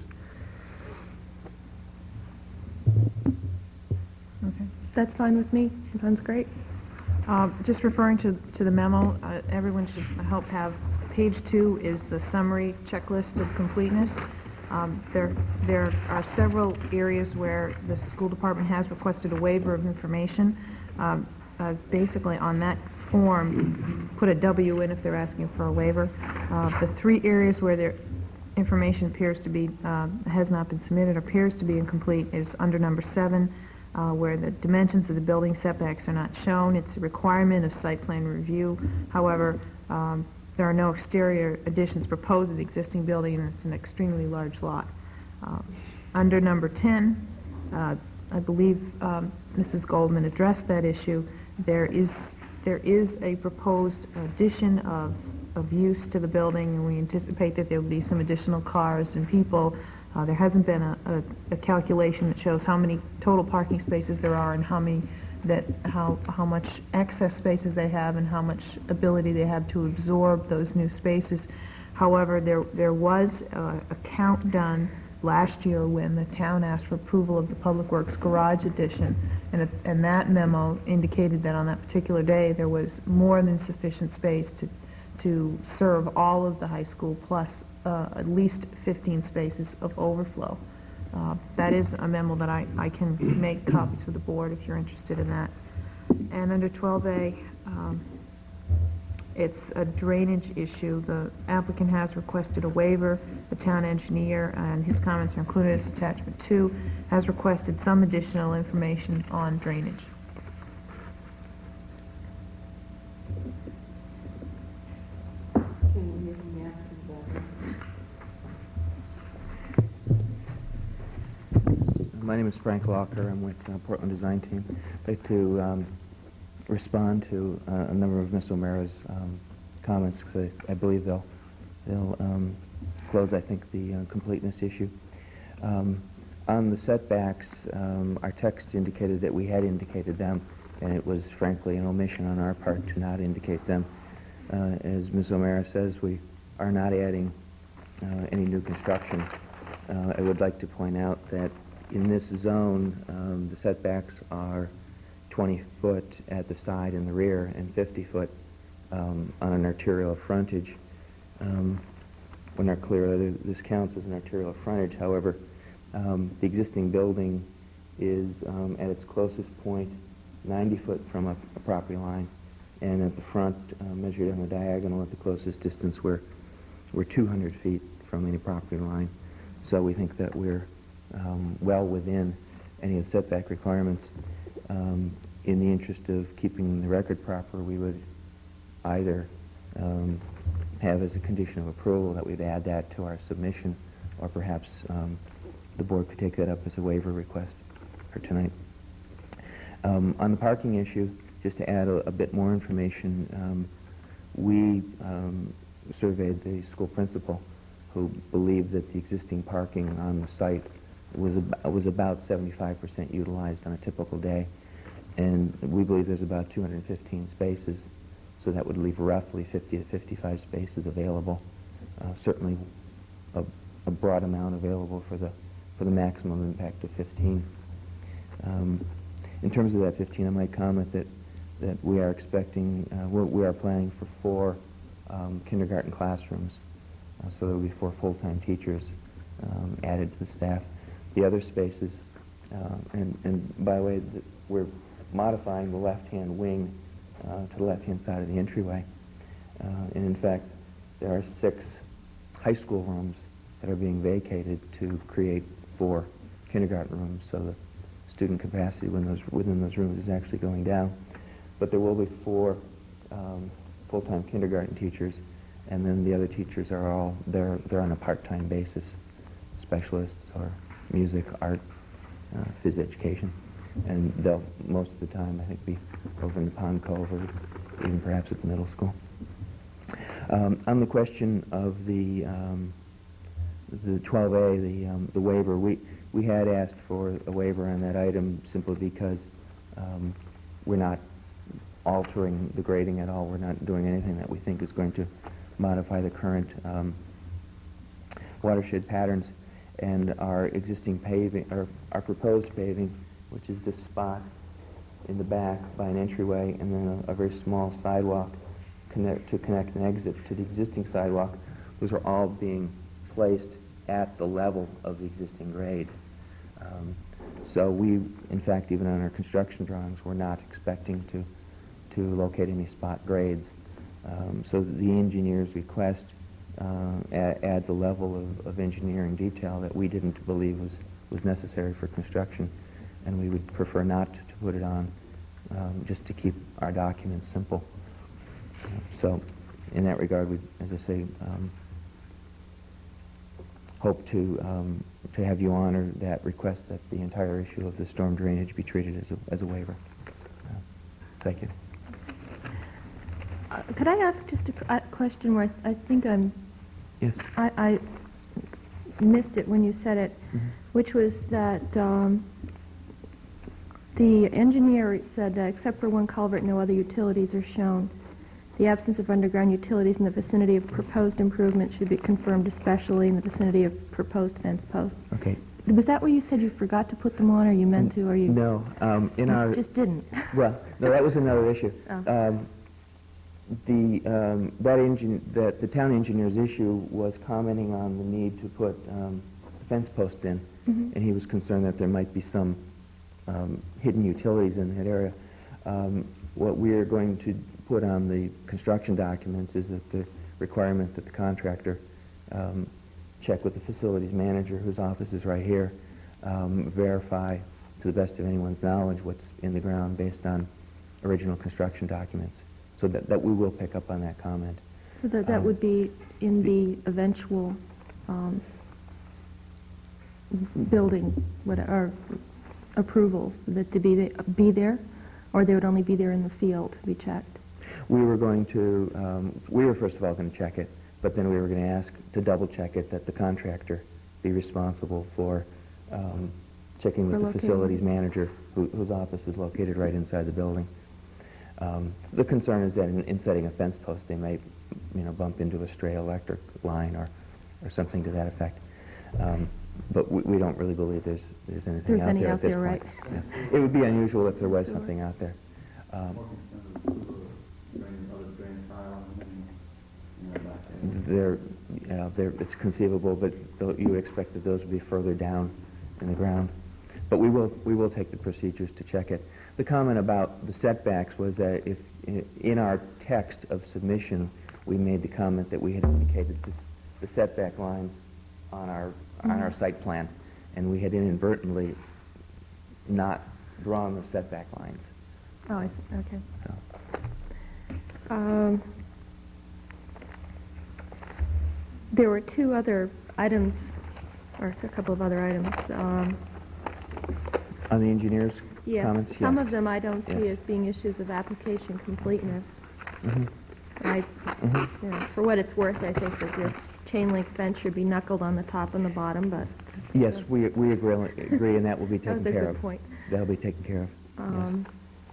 Okay. That's fine with me. Sounds great. Uh, just referring to, to the memo, uh, everyone should, I hope, have page two is the summary checklist of completeness. Um, there, there are several areas where the school department has requested a waiver of information. Um, uh, basically, on that form, put a W in if they're asking for a waiver. Uh, the three areas where their information appears to be, um, has not been submitted, appears to be incomplete, is under number seven, uh, where the dimensions of the building setbacks are not shown. It's a requirement of site plan review. However, um, there are no exterior additions proposed to the existing building, and it's an extremely large lot. Uh, under number ten, uh, I believe um, Missus Goldman addressed that issue. There is there is a proposed addition of of use to the building, and we anticipate that there will be some additional cars and people. Uh, there hasn't been a, a, a calculation that shows how many total parking spaces there are and how many that how how much excess spaces they have and how much ability they have to absorb those new spaces. However, there there was uh, a count done last year when the town asked for approval of the Public Works garage addition, and it, and that memo indicated that on that particular day there was more than sufficient space to to serve all of the high school plus uh, at least fifteen spaces of overflow. Uh, that is a memo that I, I can make copies for the board if you're interested in that. And under twelve A, um, it's a drainage issue. The applicant has requested a waiver. The town engineer, and his comments are included as attachment two, has requested some additional information on drainage. My name is Frank Locker. I'm with uh, Portland Design Team. I'd like to um, respond to uh, a number of Miz O'Mara's um, comments, because I, I believe they'll they'll um, close, I think, the uh, completeness issue. Um, on the setbacks, um, our text indicated that we had indicated them, and it was frankly an omission on our part to not indicate them. Uh, as Miz O'Mara says, we are not adding uh, any new construction. Uh, I would like to point out that in this zone, um, the setbacks are twenty foot at the side and the rear and fifty foot um, on an arterial frontage. Um, we're not clear whether this counts as an arterial frontage. However, um, the existing building is um, at its closest point ninety foot from a, a property line, and at the front, uh, measured on the diagonal at the closest distance, we're, we're two hundred feet from any property line. So we think that we're Um, well within any of the setback requirements. Um, in the interest of keeping the record proper, we would either um, have as a condition of approval that we'd add that to our submission, or perhaps um, the board could take that up as a waiver request for tonight. Um, on the parking issue, just to add a, a bit more information, um, we um, surveyed the school principal, who believed that the existing parking on the site was, ab was about seventy-five percent utilized on a typical day, and we believe there's about two hundred fifteen spaces, so that would leave roughly fifty to fifty-five spaces available. Uh, certainly a, a broad amount available for the for the maximum impact of fifteen. Um, in terms of that fifteen, I might comment that that we are expecting, uh, we're, we are planning for four um, kindergarten classrooms, uh, so there will be four full-time teachers um, added to the staff. The other spaces, uh, and, and by the way, the, we're modifying the left-hand wing uh, to the left-hand side of the entryway. Uh, and in fact, there are six high school rooms that are being vacated to create four kindergarten rooms, so the student capacity within those, within those rooms is actually going down. But there will be four um, full-time kindergarten teachers, and then the other teachers are all, they're, they're on a part-time basis, specialists or music, art, uh, phys education, and they'll most of the time, I think, be over in the Pond Cove or even perhaps at the middle school. Um, on the question of the um, the twelve A, the um, the waiver, we we had asked for a waiver on that item simply because um, we're not altering the grading at all. We're not doing anything that we think is going to modify the current um, watershed patterns. And our existing paving, or our proposed paving, which is this spot in the back by an entryway, and then a, a very small sidewalk connect, to connect an exit to the existing sidewalk, those are all being placed at the level of the existing grade. Um, so we, in fact, even on our construction drawings, we're not expecting to, to locate any spot grades. Um, so the engineer's request Uh, adds a level of, of engineering detail that we didn't believe was, was necessary for construction. and we would prefer not to put it on, um, just to keep our documents simple. Uh, So, in that regard, we, as I say, um, hope to um, to have you honor that request that the entire issue of the storm drainage be treated as a, as a waiver. Uh, Thank you. Uh, Could I ask just a qu- a question where I I think I'm, Yes. I I missed it when you said it, which was that um, the engineer said that except for one culvert, no other utilities are shown. The absence of underground utilities in the vicinity of proposed improvement should be confirmed, especially in the vicinity of proposed fence posts. Okay. Was that where you said you forgot to put them on, or you meant to, or you... No, um, in You our... just didn't. Well, no, that was another issue. Oh. Um, the, um, that engine, that the town engineer's issue was commenting on the need to put um, fence posts in, Mhm. and he was concerned that there might be some um, hidden utilities in that area. Um, what we are going to put on the construction documents is that the requirement that the contractor um, check with the facilities manager, whose office is right here, um, verify to the best of anyone's knowledge what's in the ground based on original construction documents. So that, that we will pick up on that comment. So that, that Um, would be in the eventual um, building, what, or approvals, that to be, the- be there, or they would only be there in the field to be checked? We were going to, um, we were first of all going to check it, but then we were going to ask to double check it that the contractor be responsible for um, checking For with the locating. facilities manager, who, whose office is located right inside the building. Um, the concern is that in, in setting a fence post, they may, you know, bump into a stray electric line or, or something to that effect. Um, but we, we don't really believe there's there's anything There's out any there out at this there, point. right? Yeah. It would be unusual if there was something out there. Um, They're, you know, they're, it's conceivable, but tho- you would expect that those would be further down in the ground. But we will, we will take the procedures to check it. The comment about the setbacks was that if, i- in our text of submission, we made the comment that we had indicated this, the setback lines on our, on our site plan, and we had inadvertently not drawn the setback lines. Oh, I see, okay. So. Um, There were two other items, or a couple of other items. Um, On the engineer's Yes, comments? some Yes. of them I don't see Yes. as being issues of application completeness. Mhm. I, Mhm. you know, for what it's worth, I think that your chain link fence should be knuckled on the top and the bottom, but... Yes, we, we agree, agree, and that will be That taken was a care good of. point. That'll be taken care of, yes. Um,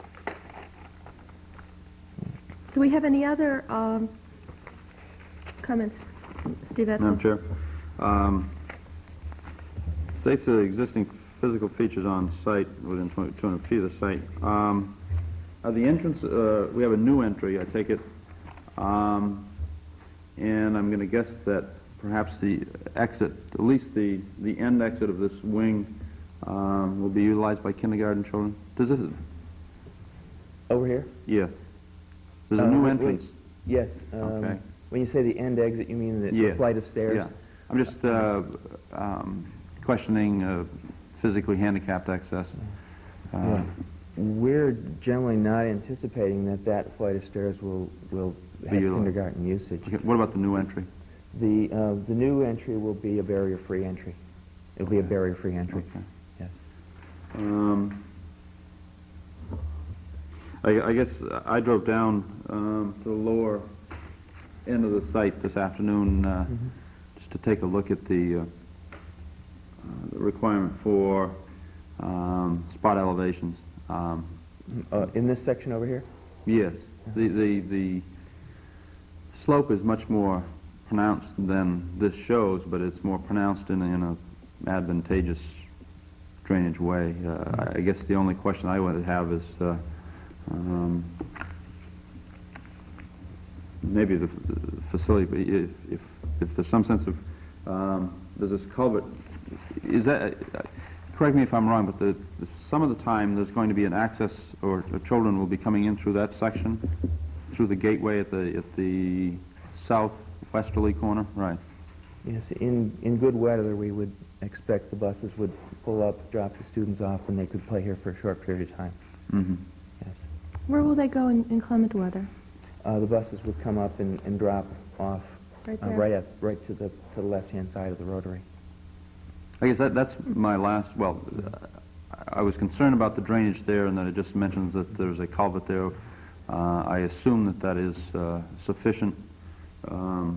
Do we have any other um, comments? Steve Etzel? Madam Chair, um, states the existing physical features on site within two hundred feet of the site. Um, are the entrance, uh, we have a new entry, I take it, um, and I'm going to guess that perhaps the exit, at least the, the end exit of this wing um, will be utilized by kindergarten children. Does this, Over here? yes. There's a Uh, new wait, entrance. wait. Yes. um, Okay. When you say the end exit, you mean the- the Yes. flight of stairs? Yeah. I'm just uh, um, questioning uh, physically handicapped access. Uh, Yeah. We're generally not anticipating that that flight of stairs will, will have utilized. kindergarten usage. okay, What about the new entry? The, uh, the new entry will be a barrier-free entry. It'll be a barrier-free entry. Okay. Yes. Um, I, I guess I drove down um, to the lower end of the site this afternoon uh, Mhm. just to take a look at the, uh, uh, the requirement for um, spot elevations. Um, Uh, in this section over here? yes, the, the, the slope is much more pronounced than this shows, but it's more pronounced in, a- in a advantageous drainage way. Uh, I guess the only question I would have is uh, um, maybe the, the facility, but if, if, if there's some sense of, um, there's this culvert, is that, uh, correct me if I'm wrong, but the, the, some of the time there's going to be an access, or, or children will be coming in through that section, through the gateway at the, at the southwesterly corner, right? Yes, in, in good weather, we would expect the buses would pull up, drop the students off, and they could play here for a short period of time. Mm-hmm. Yes. Where will they go in inclement weather? Uh, the buses would come up and, and drop off Right uh, there? right at right to the to the left-hand side of the rotary. I guess that, that's my last, well, uh, I was concerned about the drainage there, and that it just mentions that there's a culvert there. Uh, I assume that that is uh, sufficient. Um,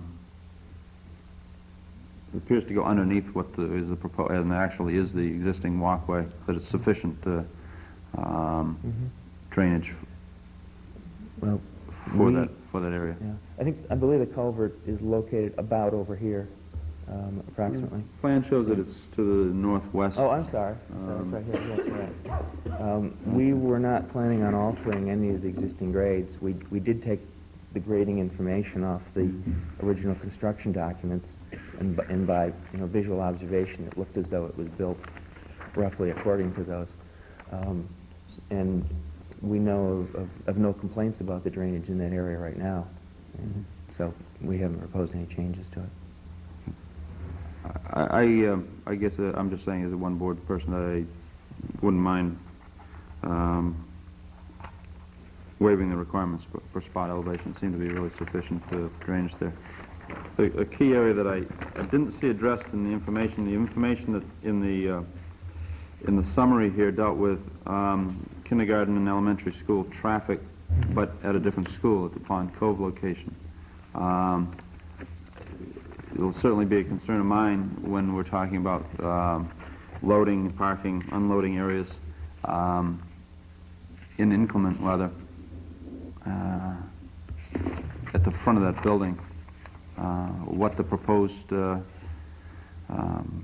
it appears to go underneath what the, is the proposed, and actually is the existing walkway, but it's sufficient uh, um, Mm-hmm. drainage Well, for we, that for that area. Yeah, I think I believe the culvert is located about over here, um, approximately. Plan shows that it's to the northwest. Oh, I'm sorry. I'm sorry, Um, it's right here. Yes, right. Um, we were not planning on altering any of the existing grades. We we did take the grading information off the original construction documents, and b- and by you know visual observation, it looked as though it was built roughly according to those. Um, and we know of, of, of no complaints about the drainage in that area right now, and so we haven't proposed any changes to it. I, I, um, I guess uh, I'm just saying as a one board person that I wouldn't mind um, waiving the requirements for, for spot elevation. It seemed to be really sufficient uh, drainage there. A, a key area that I, I didn't see addressed in the information, the information that in the uh, in the summary here dealt with um, kindergarten and elementary school traffic, but at a different school at the Pond Cove location. Um, it'll certainly be a concern of mine when we're talking about um, loading, parking, unloading areas um, in inclement weather uh, at the front of that building. Uh, what the proposed uh, um,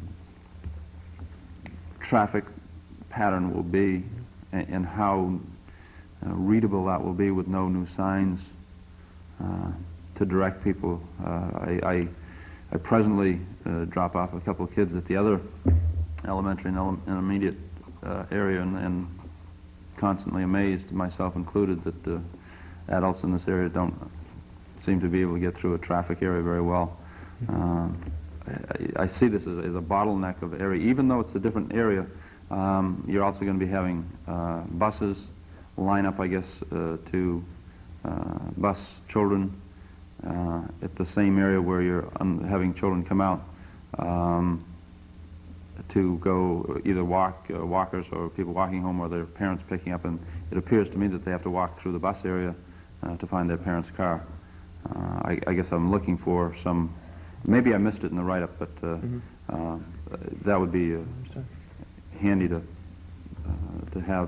traffic pattern will be, and, and how uh, readable that will be with no new signs uh, to direct people. Uh, I, I, I presently uh, drop off a couple of kids at the other elementary and ele intermediate uh, area, and, and constantly amazed, myself included, that the adults in this area don't seem to be able to get through a traffic area very well. Uh, I, I see this as, as a bottleneck of area. Even though it's a different area, um, you're also going to be having uh, buses line up, I guess, uh, to uh, bus children uh, at the same area where you're un having children come out um, to go either walk, uh, walkers or people walking home, or their parents picking up. And it appears to me that they have to walk through the bus area uh, to find their parents' car. Uh, I, I guess I'm looking for some. Maybe I missed it in the write-up, but uh, mm-hmm. uh, that would be uh, handy to uh, to have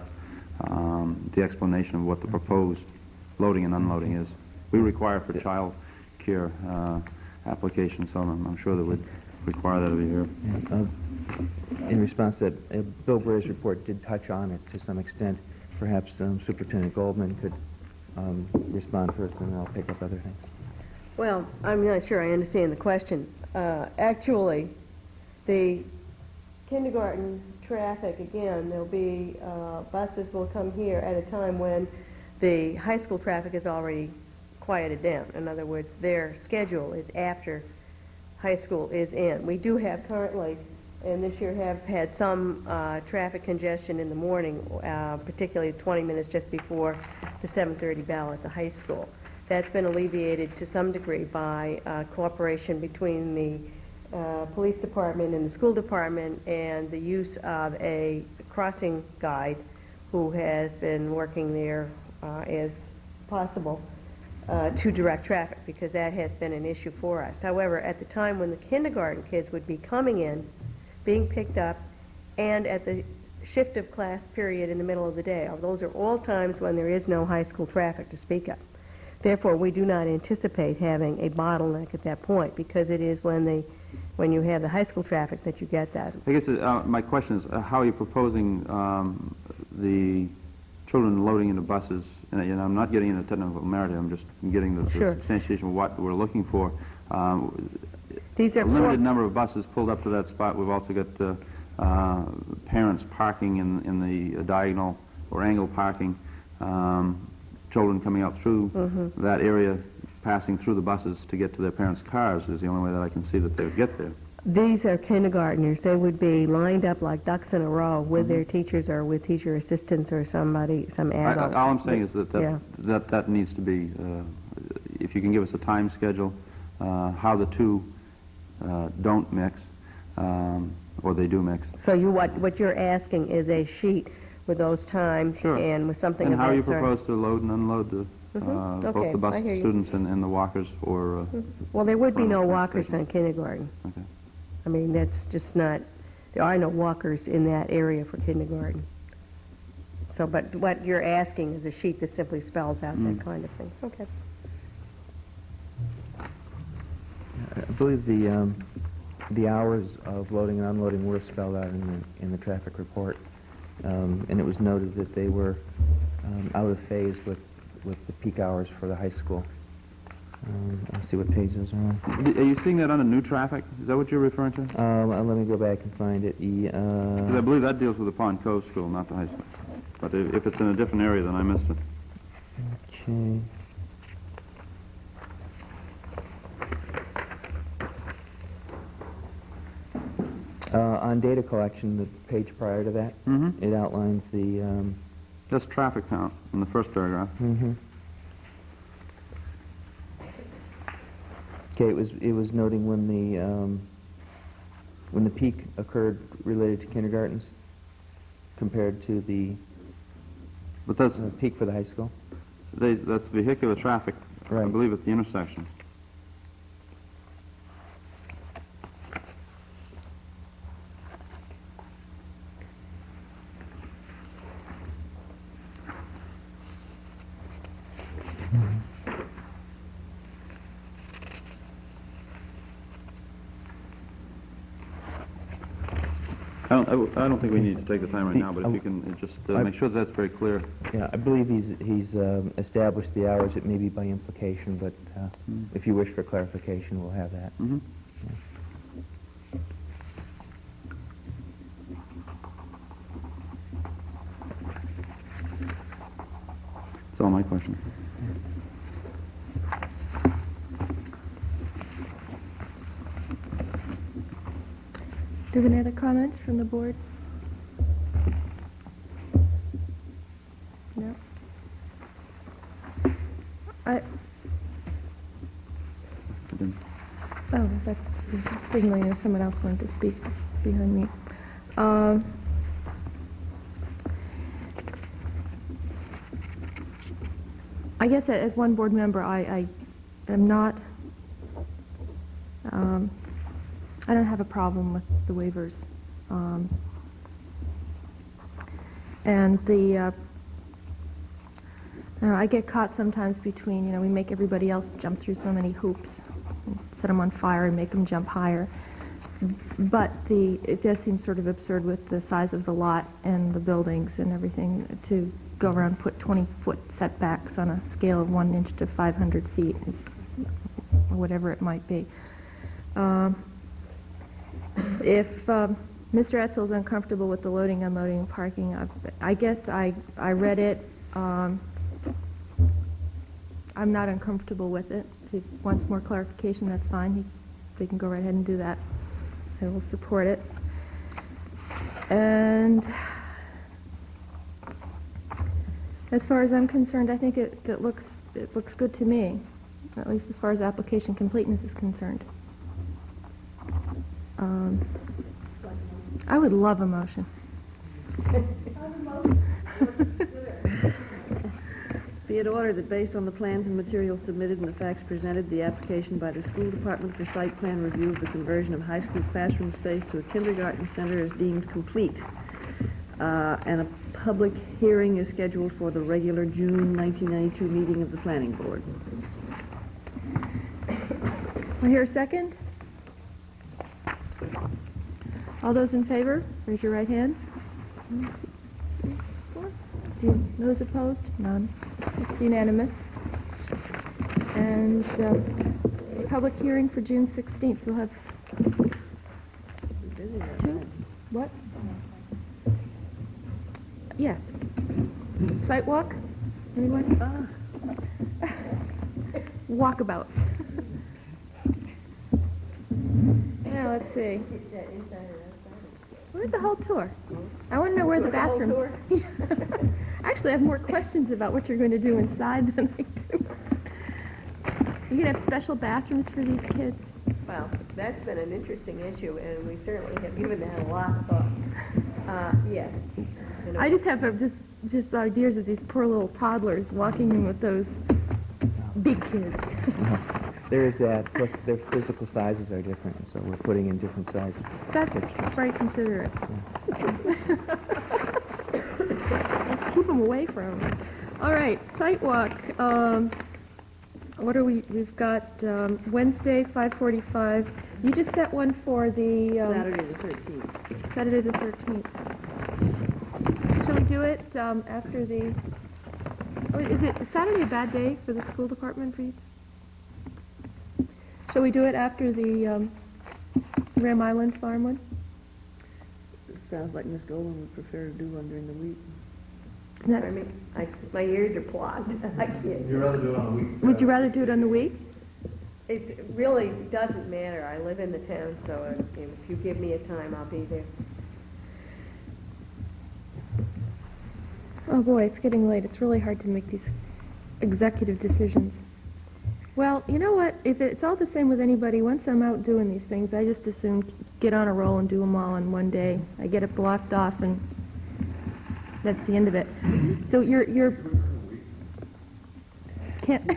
um, the explanation of what the proposed loading and unloading is. We require for child care uh, applications, so I'm, I'm sure that we'd require that of you here. Yeah, uh, in response to that, uh, Bill Bray's report did touch on it to some extent. Perhaps um, Superintendent Goldman could um, respond first, and then I'll pick up other things. Well, I'm not sure I understand the question. Uh, actually, the kindergarten traffic, again, there'll be, uh, buses will come here at a time when the high school traffic is already quieted down. In other words, their schedule is after high school is in. We do have currently, and this year have had some uh, traffic congestion in the morning, uh, particularly twenty minutes just before the seven thirty bell at the high school. That's been alleviated to some degree by uh, cooperation between the uh, police department and the school department, and the use of a crossing guide who has been working there uh, as possible uh, to direct traffic, because that has been an issue for us. However, at the time when the kindergarten kids would be coming in, being picked up, and at the shift of class period in the middle of the day, those are all times when there is no high school traffic to speak of. Therefore, we do not anticipate having a bottleneck at that point, because it is when the when you have the high school traffic that you get that. I guess uh, my question is, uh, how are you proposing um, the children loading into buses? And, and I'm not getting into technical narrative, I'm just getting the, Sure. the substantiation of what we're looking for. Um, These are a limited number of buses pulled up to that spot. We've also got uh, uh, parents parking in, in the uh, diagonal or angle parking. Um, children coming out through mm-hmm. that area, passing through the buses to get to their parents' cars is the only way that I can see that they would get there. These are kindergartners. They would be lined up like ducks in a row with their teachers or with teacher assistants or somebody, some I, adult. I, all I'm saying is that that, Yeah. that that needs to be, uh, if you can give us a time schedule, uh, how the two uh, don't mix, um, or they do mix. So you, what, what you're asking is a sheet with those times Sure. and with something And of how that you sort. propose to load and unload the, Mhm. uh, Okay, both the bus I hear you. students and, and the walkers for... Uh, Well, there would be for no the walkers station. on kindergarten. Okay. I mean, that's just not, there are no walkers in that area for kindergarten. So, but what you're asking is a sheet that simply spells out Mm. that kind of thing. Okay. I believe the, um, the hours of loading and unloading were spelled out in the, in the traffic report. Um, and it was noted that they were um, out of phase with, with the peak hours for the high school. Um, let's see what page those are on. D- Are you seeing that under new traffic? Is that what you're referring to? Um, uh, let me go back and find it. E, Because I uh, believe that deals with the Pond Cove School, not the high school. But if, if it's in a different area, then I missed it. okay. Uh, on data collection, the page prior to that, Mm-hmm. it outlines the, um, That's traffic count in the first paragraph. mm-hmm. Okay, it was, it was noting when the, um, when the peak occurred related to kindergartens compared to the But that's, uh, peak for the high school. they, that's vehicular traffic, I Right. believe, at the intersections. I don't, I w- I don't think we need to take the time right now, but if you can uh, just uh, I- make sure that that's very clear. Yeah, I believe he's, he's um, established the hours, it may be by implication, but uh, if you wish for clarification, we'll have that. Mm-hmm. That's all my question. Do you have any other comments from the board? No? I, I didn't- oh, that's signaling that someone else wanted to speak behind me. Um, I guess that as one board member, I, I am not, um, I don't have a problem with the waivers. Um, and the, uh, I, don't know, I get caught sometimes between, you know, we make everybody else jump through so many hoops, and set them on fire and make them jump higher. But the, it does seem sort of absurd with the size of the lot and the buildings and everything to go around and put twenty-foot setbacks on a scale of one inch to five hundred feet, is, or whatever it might be. Um, If um, Mister Etzel's uncomfortable with the loading, unloading, and parking, I, I guess I, I read it. Um, I'm not uncomfortable with it. If he wants more clarification, that's fine. He, they can go right ahead and do that. I will support it. And as far as I'm concerned, I think it, it looks it looks good to me, at least as far as application completeness is concerned. Um, I would love a motion. Be it ordered that based on the plans and materials submitted and the facts presented, the application by the school department for site plan review of the conversion of high school classroom space to a kindergarten center is deemed complete. Uh, and a public hearing is scheduled for the regular June nineteen ninety-two meeting of the planning board. I hear a second. All those in favor, raise your right hands. Do you, those opposed? None. It's unanimous. And uh, public hearing for June sixteenth. We'll have two. What? Yes. Site walk? Anyone? walkabouts. Yeah, let's see. Where's the whole tour? I want to know where the bathrooms. Actually, I have more questions about what you're going to do inside than I do. You gonna have special bathrooms for these kids? Well, that's been an interesting issue, and we certainly have given that a lot of thought. Uh, yes. You know, I just have uh, just just ideas of these poor little toddlers walking in with those big kids. There is that, plus their physical sizes are different, so we're putting in different sizes. That's very considerate. Let's keep them away from them. All right, site walk. Um, what are we? We've got um, Wednesday, five forty-five. You just set one for the um, Saturday the thirteenth. Saturday the thirteenth. Shall we do it um, after the? Oh, is it is Saturday a bad day for the school department for you? Shall we do it after the um, Ram Island Farm one? It sounds like Miss Dolan would prefer to do one during the week. That's, I mean, I, my ears are clogged. I can't. You'd rather do it on a week? would you rather do it on the week? It really doesn't matter. I live in the town, so uh, if you give me a time, I'll be there. Oh boy, it's getting late. It's really hard to make these executive decisions. Well, you know what? If it's all the same with anybody, once I'm out doing these things, I just assume get on a roll and do them all in one day. I get it blocked off, and that's the end of it. So you're you're can't.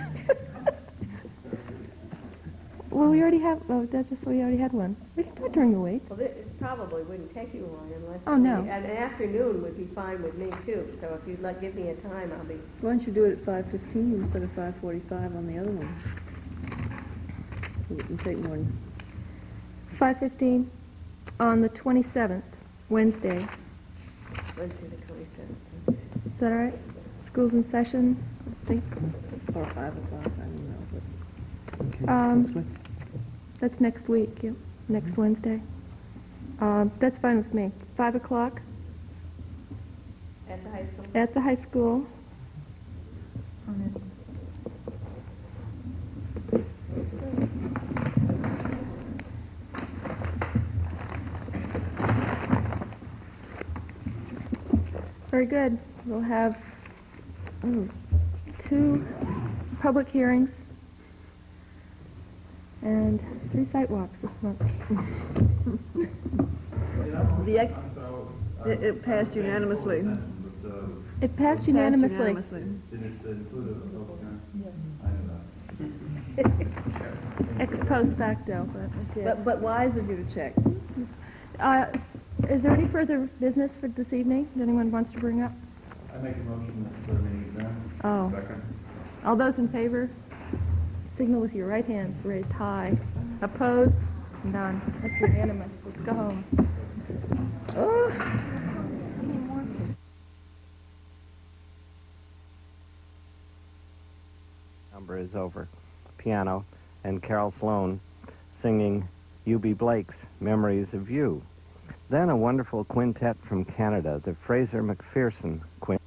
Well, we already have. Oh, that's just we already had one. We can do it during the week. Well, it probably wouldn't take you long unless... Oh, no. An afternoon would be fine with me, too. So if you'd like, give me a time, I'll be... Why don't you do it at five fifteen instead of five forty-five on the other one? It wouldn't take more than... five fifteen on the twenty-seventh, Wednesday. Wednesday the twenty-seventh. Is that all right? School's in session, I think. Or five o'clock, I don't know, but... Okay, Um, next week? That's next week, yep, next Wednesday. Um, that's fine with me. Five o'clock At the high school? at the high school. Very good. We'll have oh, two public hearings and three site walks this month. The, ex- it, it passed unanimously. It passed Passed unanimously. unanimously. Ex post facto, but it did. But, but wise of you to check. Uh, is there any further business for this evening that anyone wants to bring up? I make a motion for the meeting adjourned. Oh. Second. All those in favor, signal with your right hands raised high. Opposed? None. That's unanimous. Let's go home. Oh. Number is over. Piano and Carol Sloan singing U B Blake's Memories of You. Then a wonderful quintet from Canada, the Fraser McPherson Quintet.